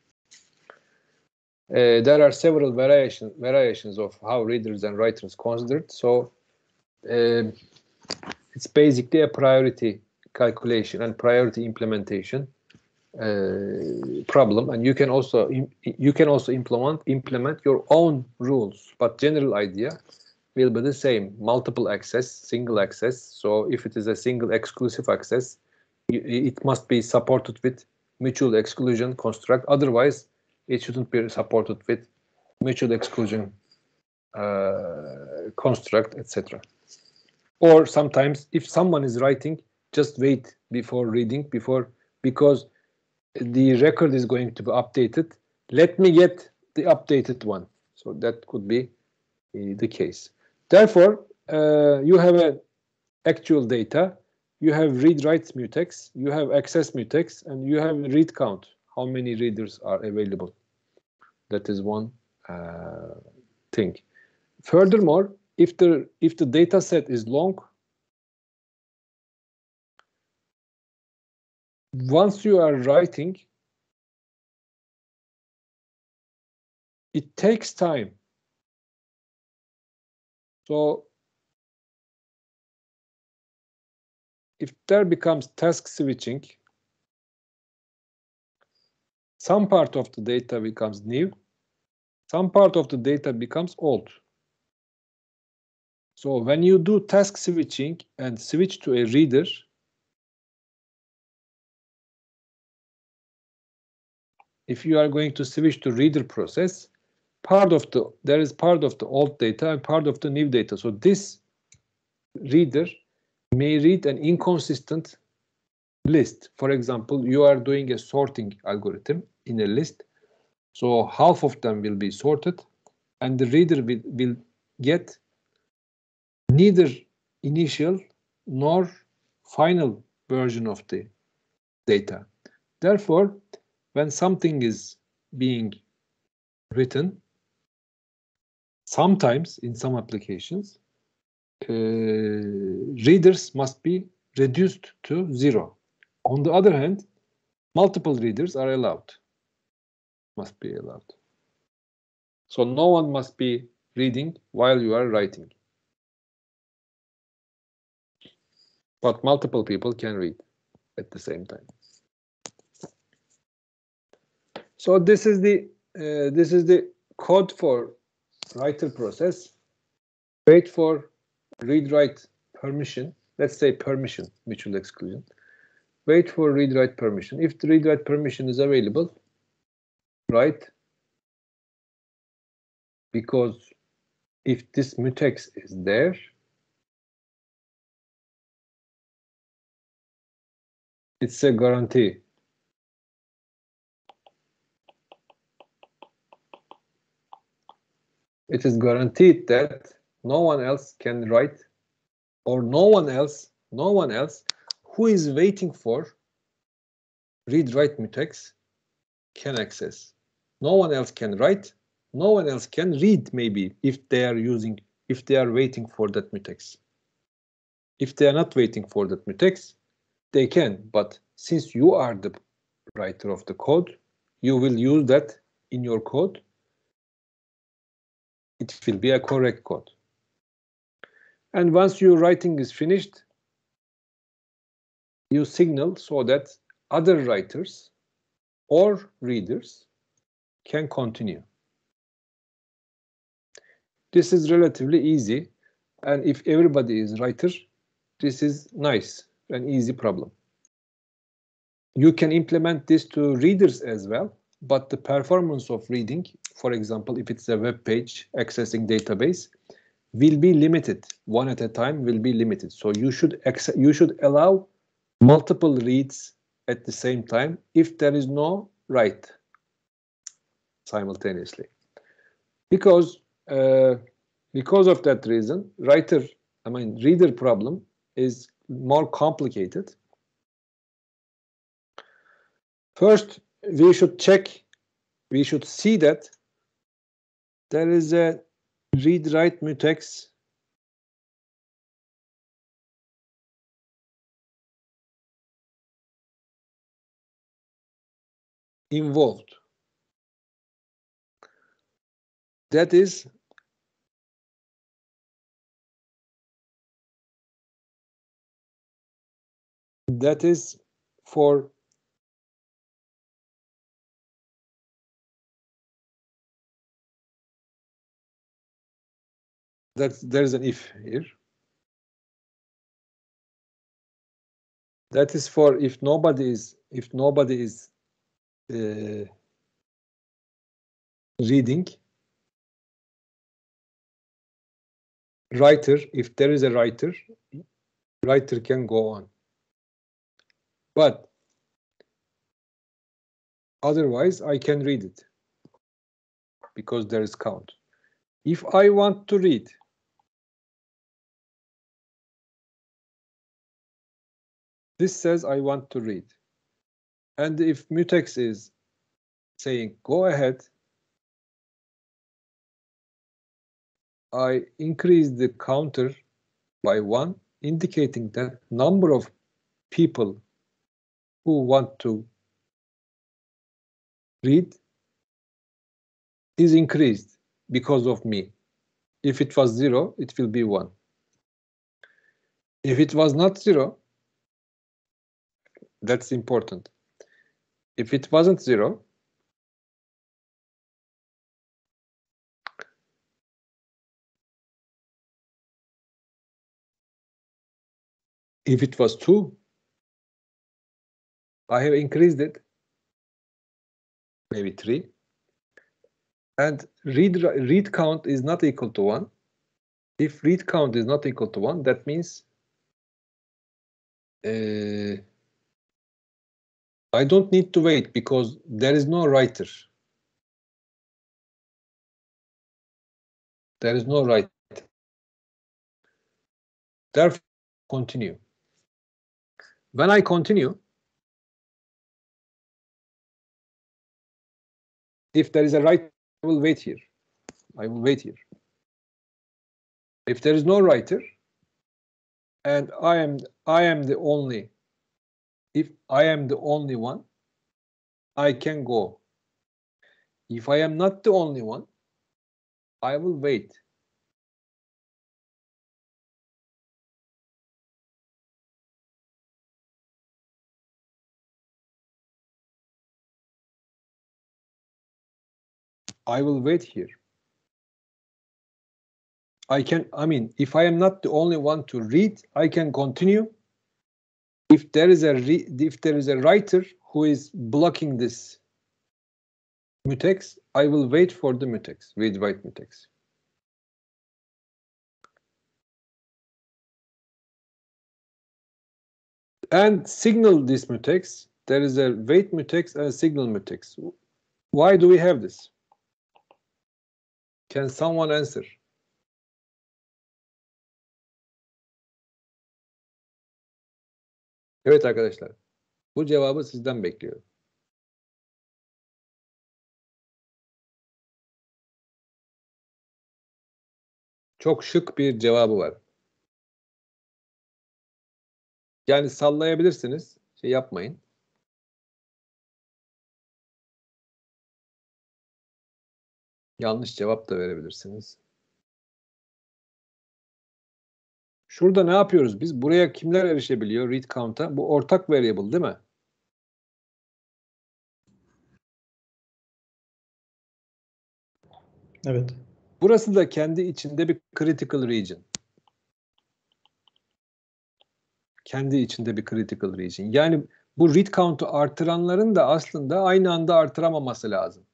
Uh, there are several variation, variations of how readers and writers considered. So uh, it's basically a priority calculation and priority implementation uh, problem, and you can also you can also implement implement your own rules. But general idea will be the same: multiple access, single access. So if it is a single exclusive access, it must be supported with mutual exclusion construct. Otherwise, it shouldn't be supported with mutual exclusion uh, construct, et cetera. Or sometimes, if someone is writing, just wait before reading, before because the record is going to be updated. Let me get the updated one. So that could be uh, the case. Therefore, uh, you have a actual data, you have read-write mutex, you have access mutex, and you have read count. How many readers are available? That is one uh, thing. Furthermore, if the if the data set is long, once you are writing, it takes time. So if there becomes task switching, some part of the data becomes new, some part of the data becomes old. So when you do task switching and switch to a reader, if you are going to switch to reader process, part of the there is part of the old data and part of the new data. So this reader may read an inconsistent list. For example, you are doing a sorting algorithm in a list. So half of them will be sorted, and the reader will, will get neither initial nor final version of the data. Therefore, when something is being written, sometimes in some applications, uh, readers must be reduced to zero. On the other hand, multiple readers are allowed, must be allowed. So no one must be reading while you are writing. But multiple people can read at the same time. So this is the uh, this is the code for writer process. Wait for read-write permission. Let's say permission, mutual exclusion. Wait for read-write permission. If the read-write permission is available, write. Because if this mutex is there, it's a guarantee. It is guaranteed that no one else can write, or no one else, no one else who is waiting for read-write mutex can access. No one else can write, no one else can read, maybe, if they are using, if they are waiting for that mutex. If they are not waiting for that mutex, they can, but since you are the writer of the code, you will use that in your code. It will be a correct code. And once your writing is finished, you signal so that other writers or readers can continue. This is relatively easy, and if everybody is writer, this is nice, an easy problem. You can implement this to readers as well, but the performance of reading, for example, if it's a web page accessing database, will be limited. One at a time will be limited. So you should you should allow multiple reads at the same time if there is no write simultaneously. Because uh, because of that reason, writer, I mean reader problem is more complicated. First, we should check, we should see that there is a read-write mutex involved. That is that is for that there's an if here. That is for if nobody is if nobody is uh, reading. Writer, if there is a writer, writer can go on. But otherwise, I can read it because there is count. If I want to read, this says I want to read. And if mutex is saying go ahead, I increase the counter by one, indicating that number of people who want to read is increased because of me. If it was zero, it will be one. If it was not zero, that's important. If it wasn't zero, if it was two, I have increased it, maybe three. And read, read count is not equal to one. If read count is not equal to one, that means uh, I don't need to wait because there is no writer. There is no writer. Therefore, continue. When I continue, if there is a writer, I will wait here. I will wait here. If there is no writer, and I am I am the only, if I am the only one, I can go. If I am not the only one, I will wait. I will wait here. I can, I mean, if I am not the only one to read, I can continue. If there is a re, if there is a writer who is blocking this mutex, I will wait for the mutex, read write mutex. And signal this mutex. There is a wait mutex and a signal mutex. Why do we have this? Can someone answer? Evet arkadaşlar. Bu cevabı sizden bekliyorum. Çok şık bir cevabı var. Yani sallayabilirsiniz. Şey yapmayın. Yanlış cevap da verebilirsiniz. Şurada ne yapıyoruz biz? Buraya kimler erişebiliyor read count'a? Bu ortak variable değil mi? Evet. Burası da kendi içinde bir critical region. Kendi içinde bir critical region. Yani bu read count'u artıranların da aslında aynı anda artıramaması lazım.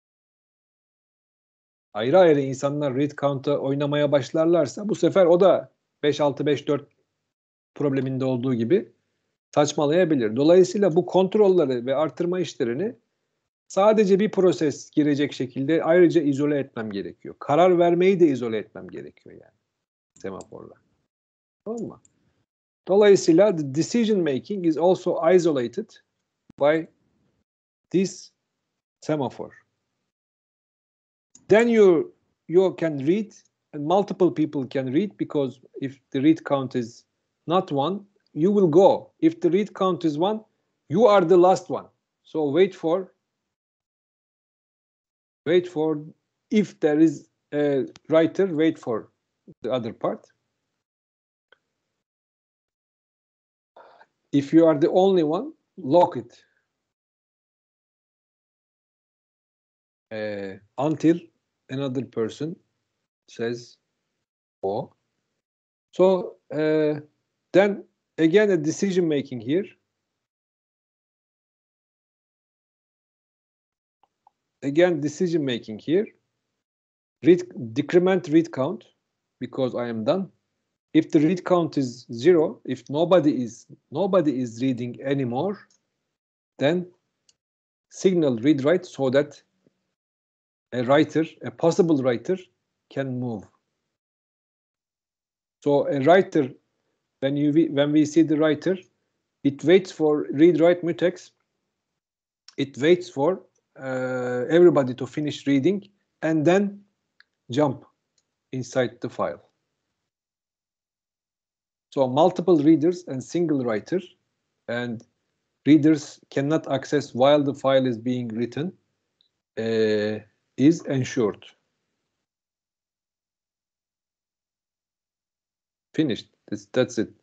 Ayrı ayrı insanlar read count'a oynamaya başlarlarsa bu sefer o da beş altı beş dört probleminde olduğu gibi saçmalayabilir. Dolayısıyla bu kontrolleri ve artırma işlerini sadece bir proses girecek şekilde ayrıca izole etmem gerekiyor. Karar vermeyi de izole etmem gerekiyor yani semaforla. Tamam mı? Dolayısıyla the decision making is also isolated by this semaphore. Then you you can read and multiple people can read because if the read count is not one, you will go. If the read count is one, you are the last one. So wait for wait for if there is a writer, wait for the other part. If you are the only one, lock it uh, until another person says "oh." So uh, then again a decision making here. Again decision making here. Read decrement read count because I am done. If the read count is zero, if nobody is nobody is reading anymore, then signal read write so that a writer, a possible writer, can move. So a writer, when you when we see the writer, it waits for read write mutex. It waits for uh, everybody to finish reading and then jump inside the file. So multiple readers and single writer, and readers cannot access while the file is being written, uh, is ensured. Finished. That's, that's it.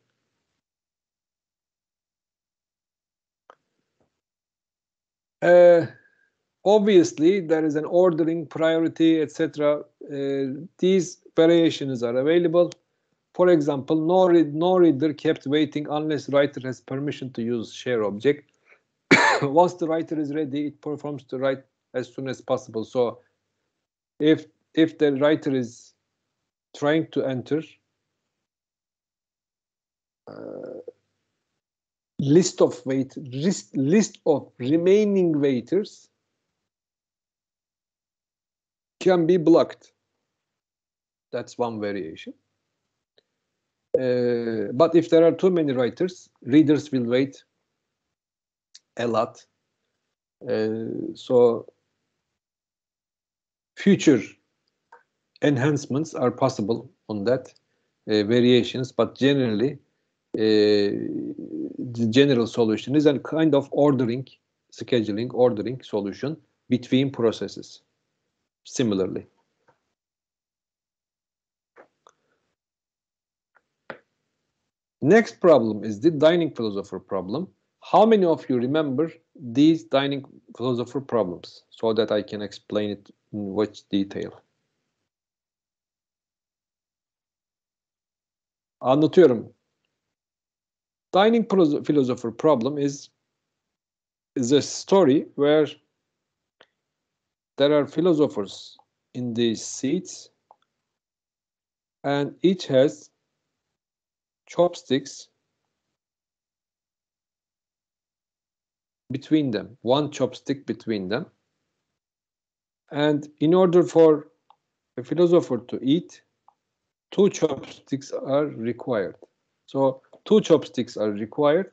Uh, obviously, there is an ordering, priority, et cetera. Uh, these variations are available. For example, no, read, no reader kept waiting unless writer has permission to use share object. Once the writer is ready, it performs the write as soon as possible. So if if the writer is trying to enter uh, list of wait list, list of remaining waiters can be blocked. That's one variation. Uh, but if there are too many writers, readers will wait a lot. Uh, so future enhancements are possible on that uh, variations, but generally uh, the general solution is a kind of ordering, scheduling, ordering solution between processes. Similarly. Next problem is the dining philosopher problem. How many of you remember these dining philosopher problems so that I can explain it in much detail? Anlatıyorum. Dining philosopher problem is, is a story where there are philosophers in these seats and each has chopsticks between them, one chopstick between them. And in order for a philosopher to eat, two chopsticks are required. So two chopsticks are required.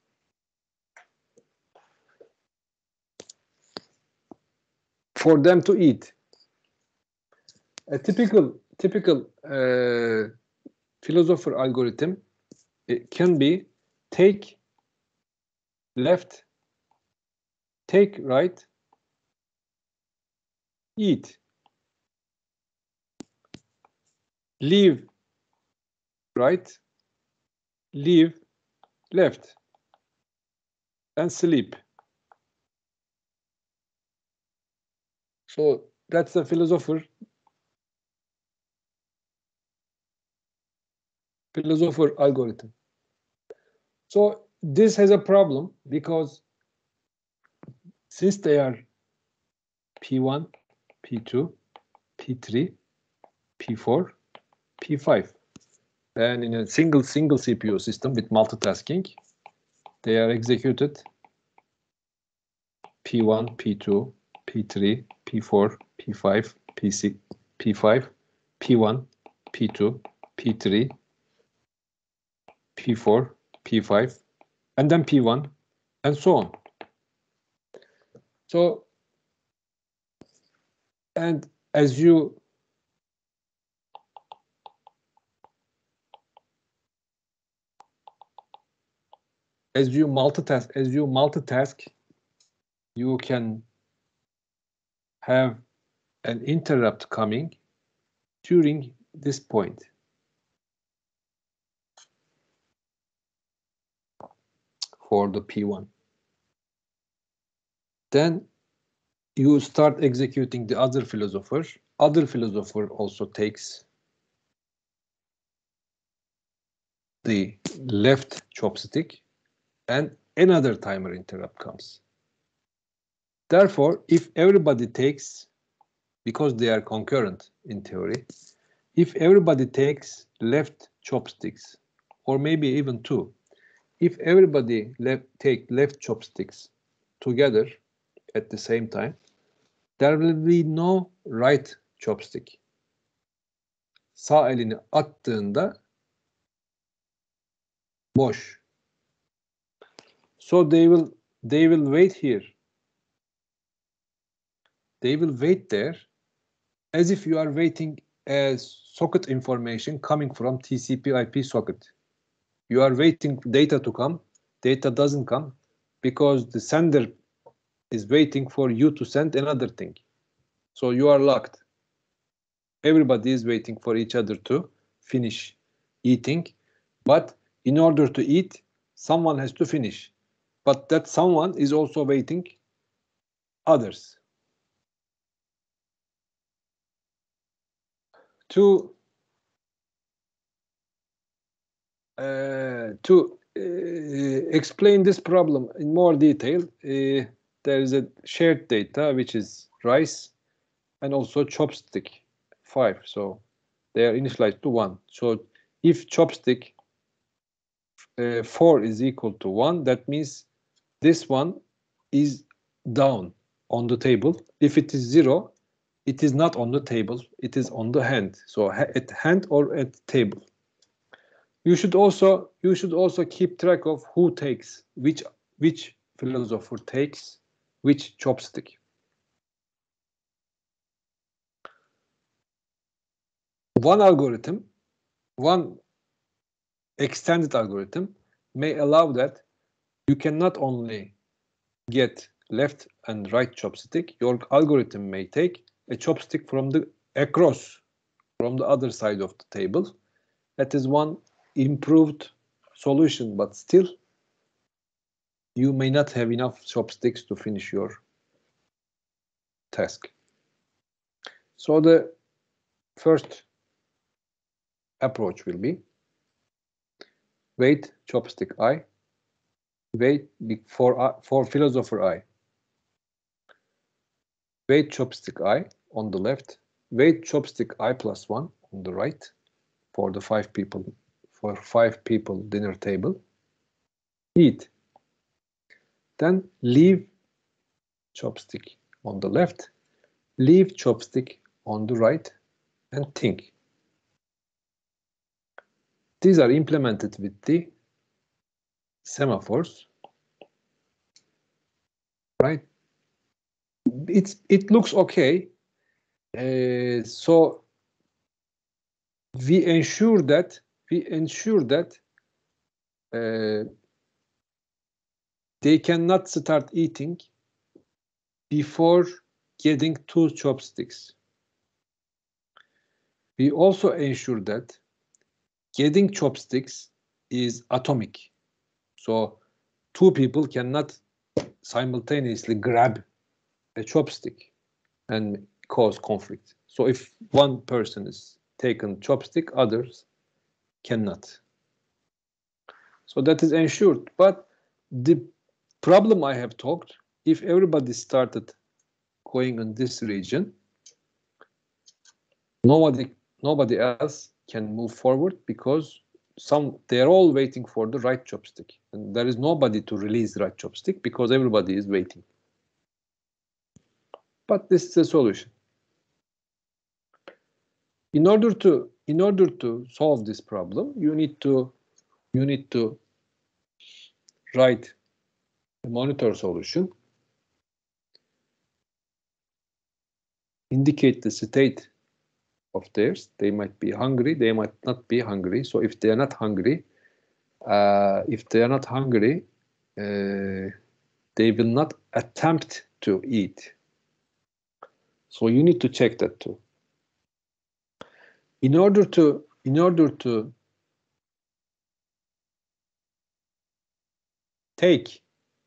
For them to eat. A typical typical uh, philosopher algorithm, it can be take left, take right, eat. leave right, leave left, and sleep. So that's the philosopher philosopher algorithm. So this has a problem because since they are P one, P two, P three, P four, P five, and in a single single C P U system with multitasking, they are executed P one, P two, P three, P four, P five, P six, P five, P one, P two, P three, P four, P five, and then P one, and so on. So, and as you as you multitask, as you multitask, you can have an interrupt coming during this point. For the P one. Then you start executing the other philosopher. Other philosopher also takes the left chopstick and another timer interrupt comes. Therefore, if everybody takes, because they are concurrent in theory, if everybody takes left chopsticks, or maybe even two, if everybody left, take left chopsticks together at the same time, there will be no right chopstick. Sağ elini attığında boş. So they will they will wait here. They will wait there as if you are waiting a socket information coming from T C P I P socket. You are waiting data to come. Data doesn't come because the sender is waiting for you to send another thing. So you are locked. Everybody is waiting for each other to finish eating. But in order to eat, someone has to finish. But that someone is also waiting others. To uh, to uh, explain this problem in more detail, uh, there is a shared data which is rice and also chopstick five. So they are initialized to one. So if chopstick uh, four is equal to one, that means this one is down on the table. If it is zero, it is not on the table, it is on the hand. So at hand or at table. You should also you should also keep track of who takes which which philosopher takes which chopstick. One algorithm, one extended algorithm may allow that you can not only get left and right chopstick, your algorithm may take a chopstick from the across from the other side of the table. That is one improved solution, but still you may not have enough chopsticks to finish your task. So the first approach will be wait chopstick I, wait for for philosopher I, wait chopstick I on the left, wait chopstick I plus one on the right for the five people for five people dinner table, eat, then leave chopstick on the left, leave chopstick on the right, and think. These are implemented with the semaphores, right? It's it looks okay. Uh, so we ensure that we ensure that uh, they cannot start eating before getting two chopsticks. we also ensure that getting chopsticks is atomic. So two people cannot simultaneously grab a chopstick and cause conflict. So if one person is taken chopstick, others cannot. So that is ensured. But the problem I have talked, if everybody started going in this region, nobody nobody else can move forward because some they're all waiting for the right chopstick, and there is nobody to release the right chopstick because everybody is waiting. But this is a solution. In order to in order to solve this problem, you need to you need to write a monitor solution, indicate the state of theirs. They might be hungry, they might not be hungry. So if they are not hungry, uh, if they are not hungry, uh, they will not attempt to eat. So you need to check that too. In order to in order to take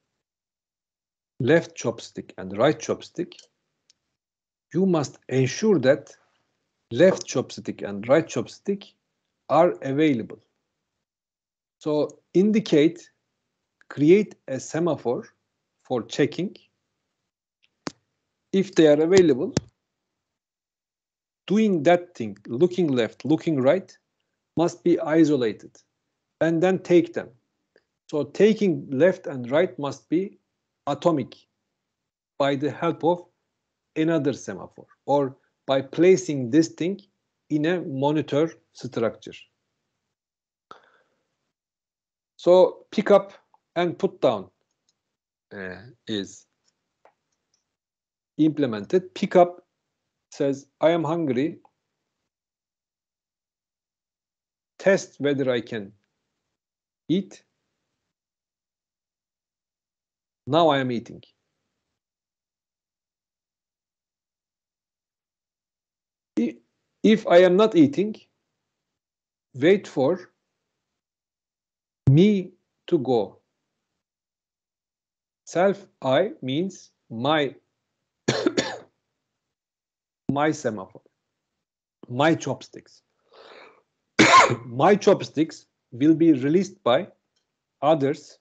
left chopstick and right chopstick, you must ensure that left chopstick and right chopstick are available. So indicate, create a semaphore for checking. If they are available, doing that thing, looking left, looking right, must be isolated, and then take them. So taking left and right must be atomic by the help of another semaphore, or by placing this thing in a monitor structure. So pick up and put down uh, is implemented. Pick up says, I am hungry. Test whether I can eat. Now I am eating. If I am not eating, wait for me to go. Self I means my my semaphore, my chopsticks. My chopsticks will be released by others.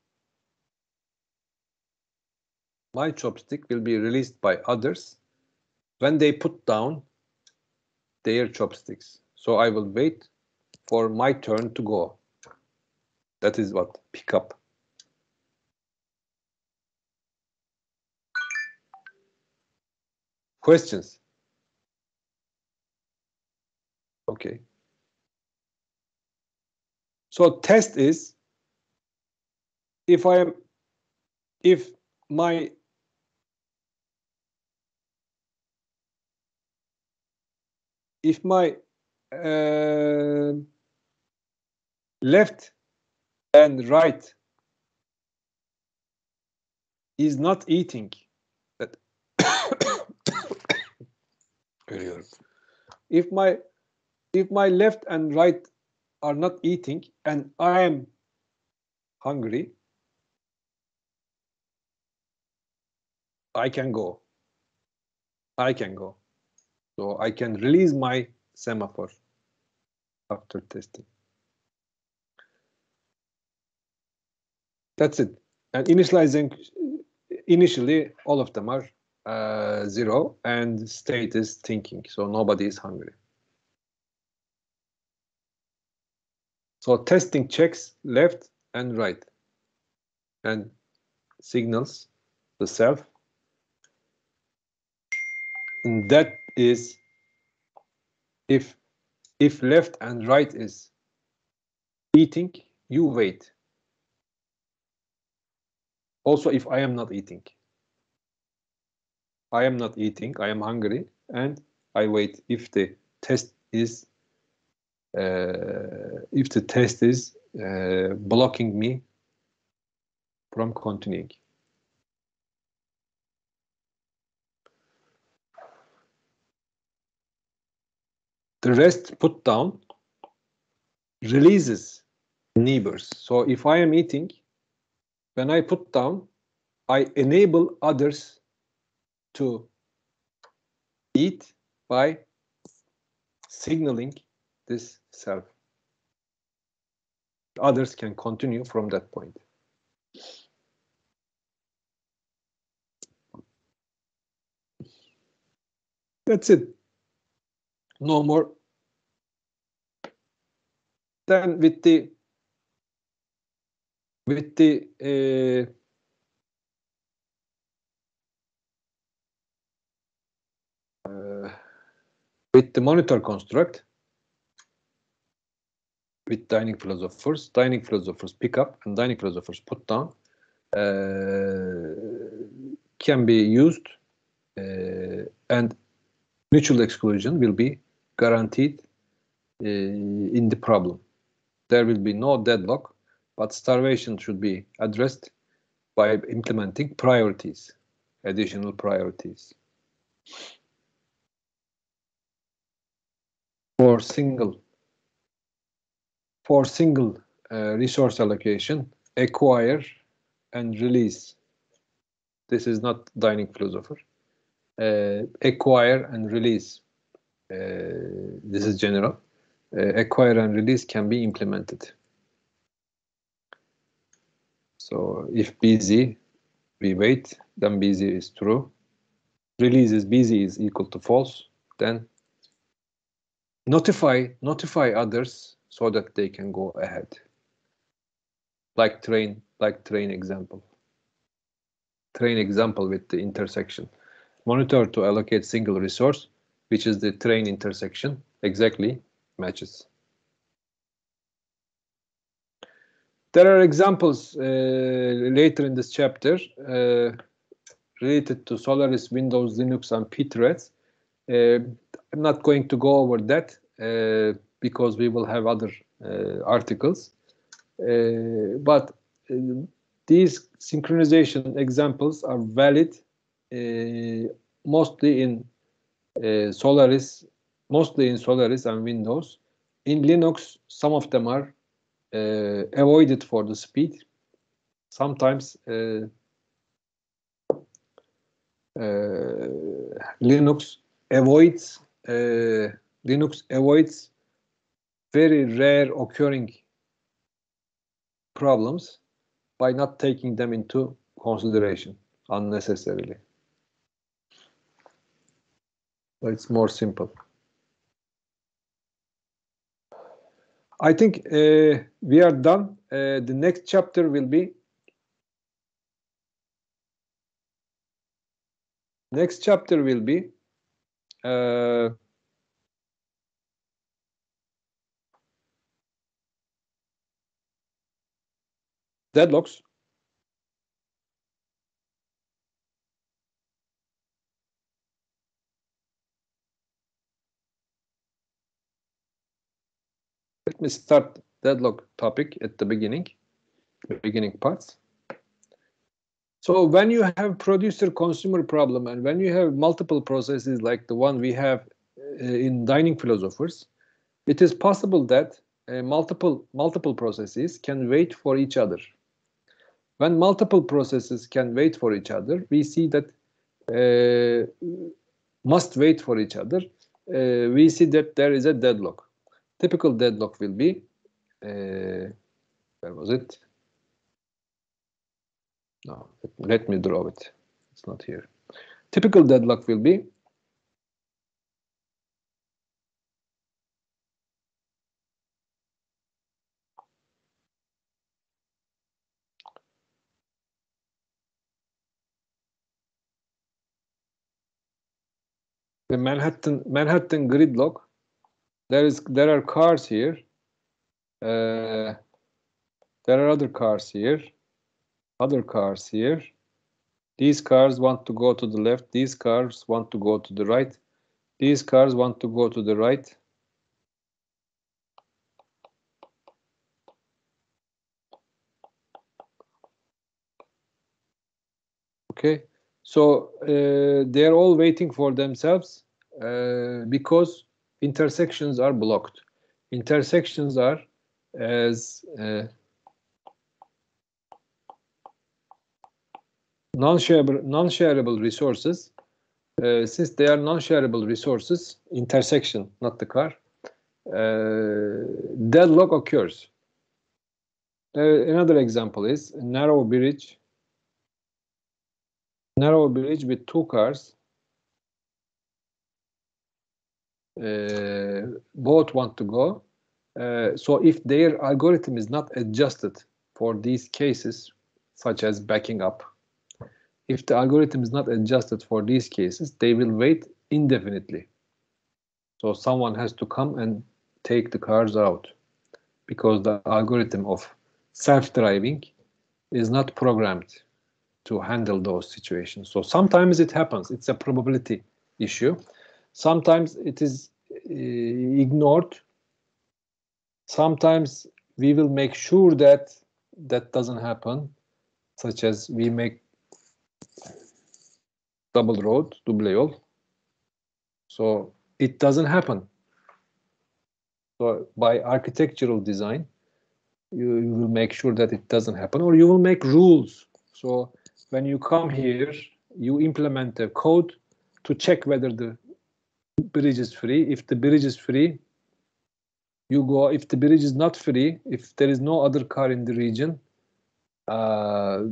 My chopstick will be released by others when they put down their chopsticks. So I will wait for my turn to go. That is what pick up. Questions? Okay. So test is if I am if my if my uh, left and right is not eating, that if my if my left and right are not eating and I am hungry, I can go. I can go. So I can release my semaphore after testing. That's it. And initializing, initially, all of them are uh, zero, and state is thinking, so nobody is hungry. So testing checks left and right, and signals the self. And that is if if left and right is eating, you wait. Also, if I am not eating, I am not eating, I am hungry, and I wait if the test is uh, if the test is uh, blocking me from continuing. the rest put down releases neighbors. So if I am eating, when I put down, I enable others to eat by signaling this self. Others can continue from that point. That's it. No more. Then with the with the uh, uh, with the monitor construct, with dining philosophers, dining philosophers pick up and dining philosophers put down uh, can be used, uh, and mutual exclusion will be guaranteed uh, in the problem. There will be no deadlock, but starvation should be addressed by implementing priorities, additional priorities. For single, for single uh, resource allocation, acquire and release. This is not dining philosopher. Uh, acquire and release. Uh, this is general. Uh, acquire and release can be implemented. So if busy, we wait, then busy is true. Release is busy is equal to false, then notify notify others so that they can go ahead. Like train, like train example. Train example with the intersection. Monitor to allocate single resource, which is the train intersection, exactly matches. There are examples uh, later in this chapter uh, related to Solaris, Windows, Linux, and pthreads. Uh, I'm not going to go over that uh, because we will have other uh, articles. Uh, but uh, these synchronization examples are valid uh, mostly in uh, Solaris, mostly in Solaris and Windows. In Linux, some of them are uh, avoided for the speed. Sometimes uh, uh, Linux avoids uh, Linux avoids very rare occurring problems by not taking them into consideration unnecessarily. So it's more simple. I think uh, we are done. Uh, the next chapter will be next chapter will be uh, deadlocks. Let me start deadlock topic at the beginning, beginning parts. So when you have producer-consumer problem and when you have multiple processes like the one we have uh, in dining philosophers, it is possible that uh, multiple multiple processes can wait for each other. When multiple processes can wait for each other, we see that uh, must wait for each other. Uh, we see that there is a deadlock. Typical deadlock will be, uh, where was it? No, let, let me draw it. It's not here. Typical deadlock will be the Manhattan Manhattan gridlock. There is there are cars here. Uh, there are other cars here. Other cars here. These cars want to go to the left. These cars want to go to the right. These cars want to go to the right. Okay, so uh, they're all waiting for themselves uh, because intersections are blocked. Intersections are as uh, non-shareable non-shareable resources. Uh, since they are non-shareable resources, intersection, not the car, uh, deadlock occurs. Uh, another example is a narrow bridge. Narrow bridge with two cars. Uh, both want to go. Uh, so if their algorithm is not adjusted for these cases, such as backing up, if the algorithm is not adjusted for these cases, they will wait indefinitely. So someone has to come and take the cars out because the algorithm of self-driving is not programmed to handle those situations. So sometimes it happens. It's a probability issue. Sometimes it is uh, ignored. Sometimes we will make sure that that doesn't happen, such as we make double road, double yol. So it doesn't happen. So by architectural design, you, you will make sure that it doesn't happen, or you will make rules. So when you come here, you implement a code to check whether the bridge is free. If the bridge is free, you go. If the bridge is not free, if there is no other car in the region, uh,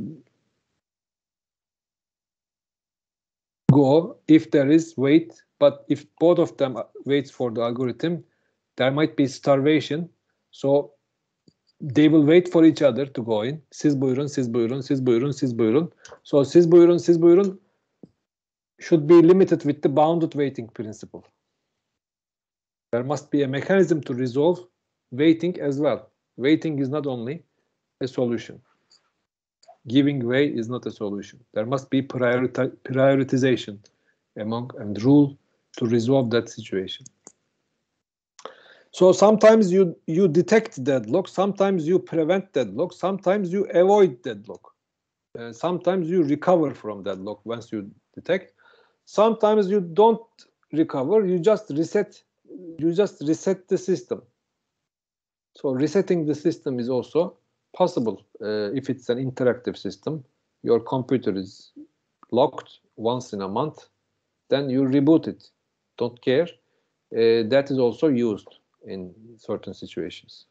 go. If there is, wait. But if both of them waits for the algorithm, there might be starvation. So they will wait for each other to go in. Siz buyurun, siz buyurun, siz buyurun, siz buyurun. So siz buyurun, siz buyurun should be limited with the bounded waiting principle. There must be a mechanism to resolve waiting as well. Waiting is not only a solution. Giving way is not a solution. There must be priorita prioritization among and rule to resolve that situation. So sometimes you you detect deadlock, sometimes you prevent deadlock, sometimes you avoid deadlock. Uh, sometimes you recover from deadlock once you detect. Sometimes you don't recover, you just reset you just reset the system. So resetting the system is also possible uh, if it's an interactive system. Your computer is locked once in a month, then you reboot it. Don't care. Uh, that is also used in certain situations.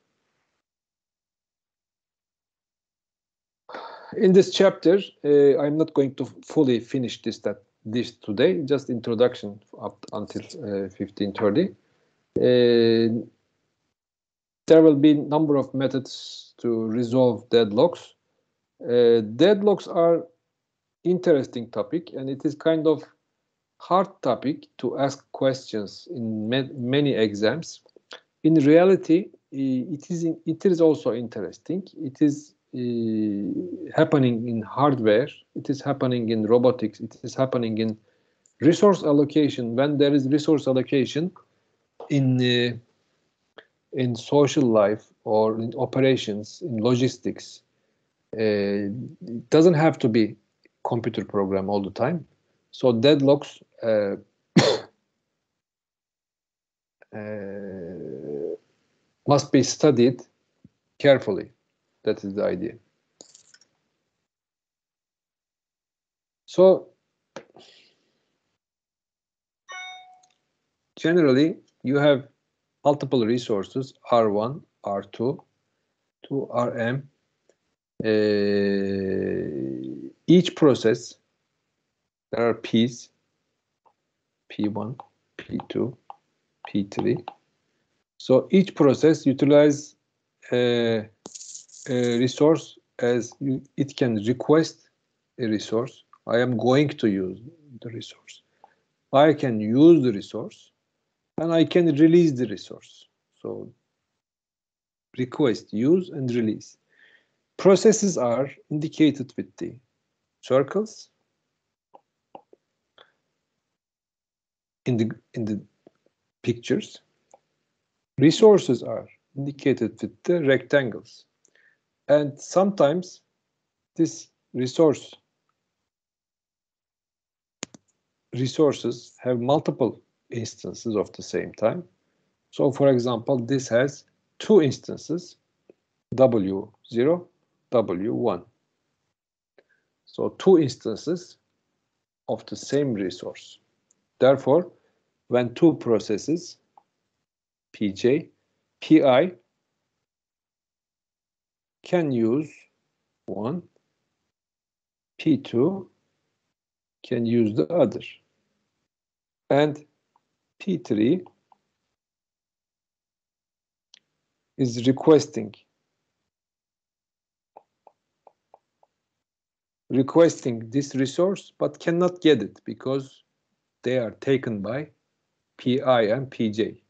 In this chapter, uh, I'm not going to fully finish this that this today. Just introduction up until uh, fifteen thirty. Uh, there will be a number of methods to resolve deadlocks. Uh, deadlocks are interesting topic, and it is kind of hard topic to ask questions in many exams. In reality, it is it is also interesting. It is uh, happening in hardware. It is happening in robotics. It is happening in resource allocation. When there is resource allocation in uh, in social life or in operations, in logistics, uh, it doesn't have to be computer program all the time. So deadlocks uh, uh, must be studied carefully. That is the idea. So generally, you have multiple resources, R one, R two, to R M. Uh, each process, there are P's, P one, P two, P three. So each process utilizes a, a resource as you, it can request a resource. I am going to use the resource. I can use the resource, and I can release the resource. So request, use, and release. Processes are indicated with the circles in the in the pictures. Resources are indicated with the rectangles, and sometimes this resource resources have multiple instances of the same time. So for example, this has two instances, W zero, W one. So two instances of the same resource. Therefore, when two processes, P J, P I, can use one, P two can use the other, and P three is requesting requesting this resource but cannot get it because they are taken by P I and P J.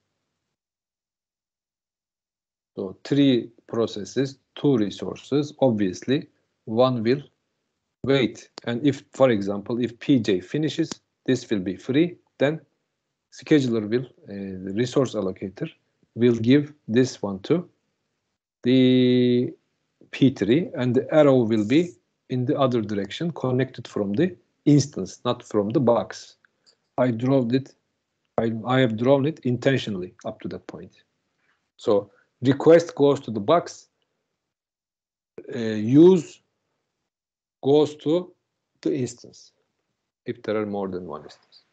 So three processes, two resources, obviously one will wait. And if, for example, if P J finishes, this will be free, then scheduler will, uh, the resource allocator will give this one to the P three, and the arrow will be in the other direction, connected from the instance, not from the box. I drew it, I, I have drawn it intentionally up to that point. So request goes to the box, uh, use goes to the instance, if there are more than one instance.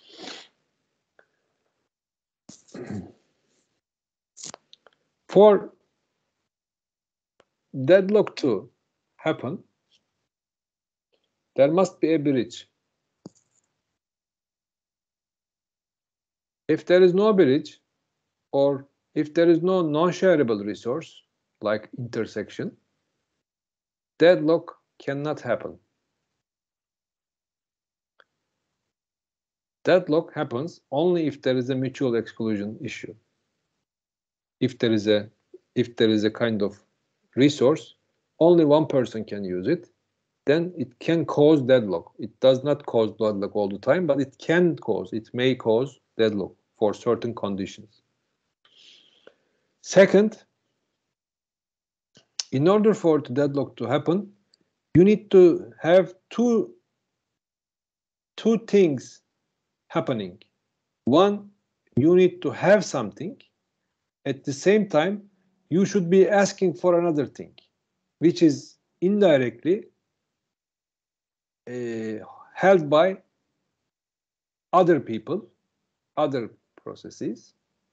For deadlock to happen, there must be a bridge. If there is no bridge, or if there is no non-shareable resource, like intersection, deadlock cannot happen. Deadlock happens only if there is a mutual exclusion issue. If there is a, if there is a kind of resource, only one person can use it, then it can cause deadlock. It does not cause deadlock all the time, but it can cause, it may cause deadlock for certain conditions. Second, in order for the deadlock to happen, you need to have two, two things happening. One, you need to have something. At the same time, you should be asking for another thing, which is indirectly uh, held by other people, other processes.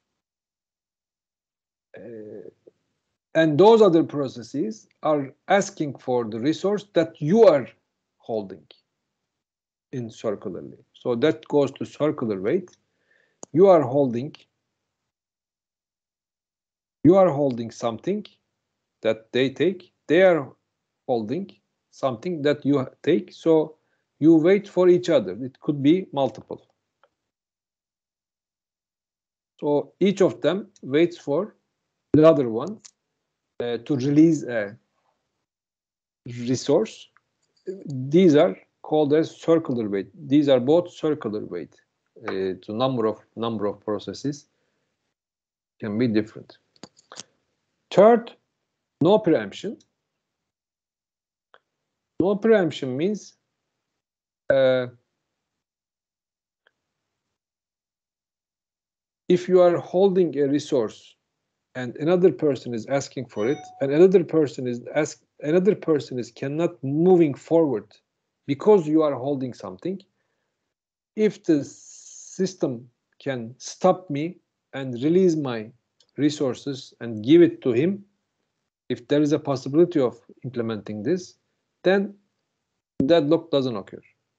Uh, and those other processes are asking for the resource that you are holding in circularly. So that goes to circular wait. You are holding you are holding something that they take. They are holding something that you take. So you wait for each other. It could be multiple. So each of them waits for the other one uh, to release a resource. These are called as circular wait. These are both circular wait. Uh, the number of number of processes can be different. Third, no preemption. No preemption means uh, if you are holding a resource and another person is asking for it, and another person is ask another person is cannot moving forward because you are holding something, if the system can stop me and release my resources and give it to him, if there is a possibility of implementing this, then deadlock doesn't occur.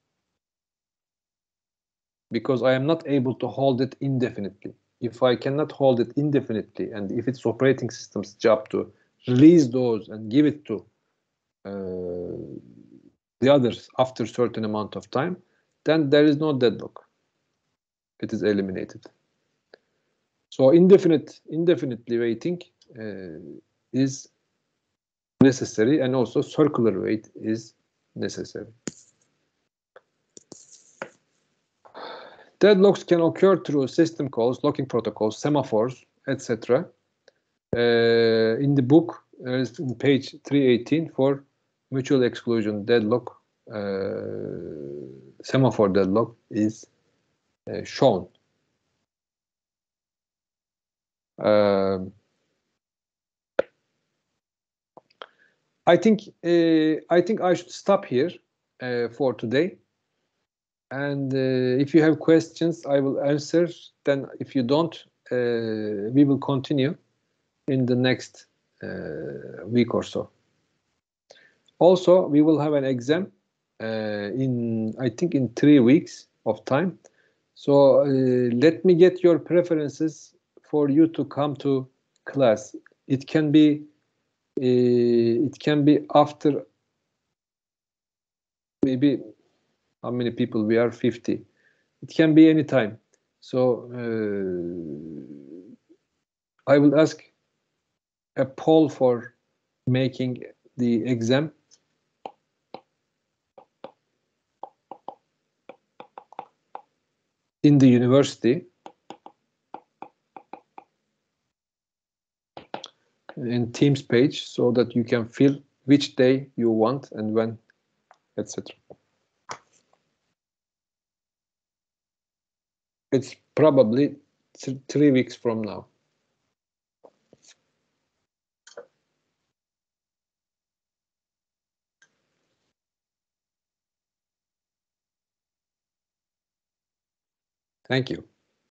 Because I am not able to hold it indefinitely. If I cannot hold it indefinitely, and if it's operating system's job to release those and give it to uh, the others after a certain amount of time, then there is no deadlock. It is eliminated. So indefinite, indefinitely waiting uh, is necessary, and also circular wait is necessary. Deadlocks can occur through system calls, locking protocols, semaphores, et cetera. Uh, in the book, there is in page three eighteen for mutual exclusion deadlock, uh, semaphore deadlock is uh, shown. Um, I think uh, I think I should stop here uh, for today. And uh, if you have questions, I will answer. Then, if you don't, uh, we will continue in the next uh, week or so. Also, we will have an exam uh, in, I think, in three weeks of time. So uh, let me get your preferences for you to come to class. It can be uh, it can be after, maybe, how many people we are? fifty. It can be any time. So uh, I will ask a poll for making the exam. In the university, in Teams page, so that you can fill which day you want and when, et cetera. It's probably th three weeks from now. Thank you.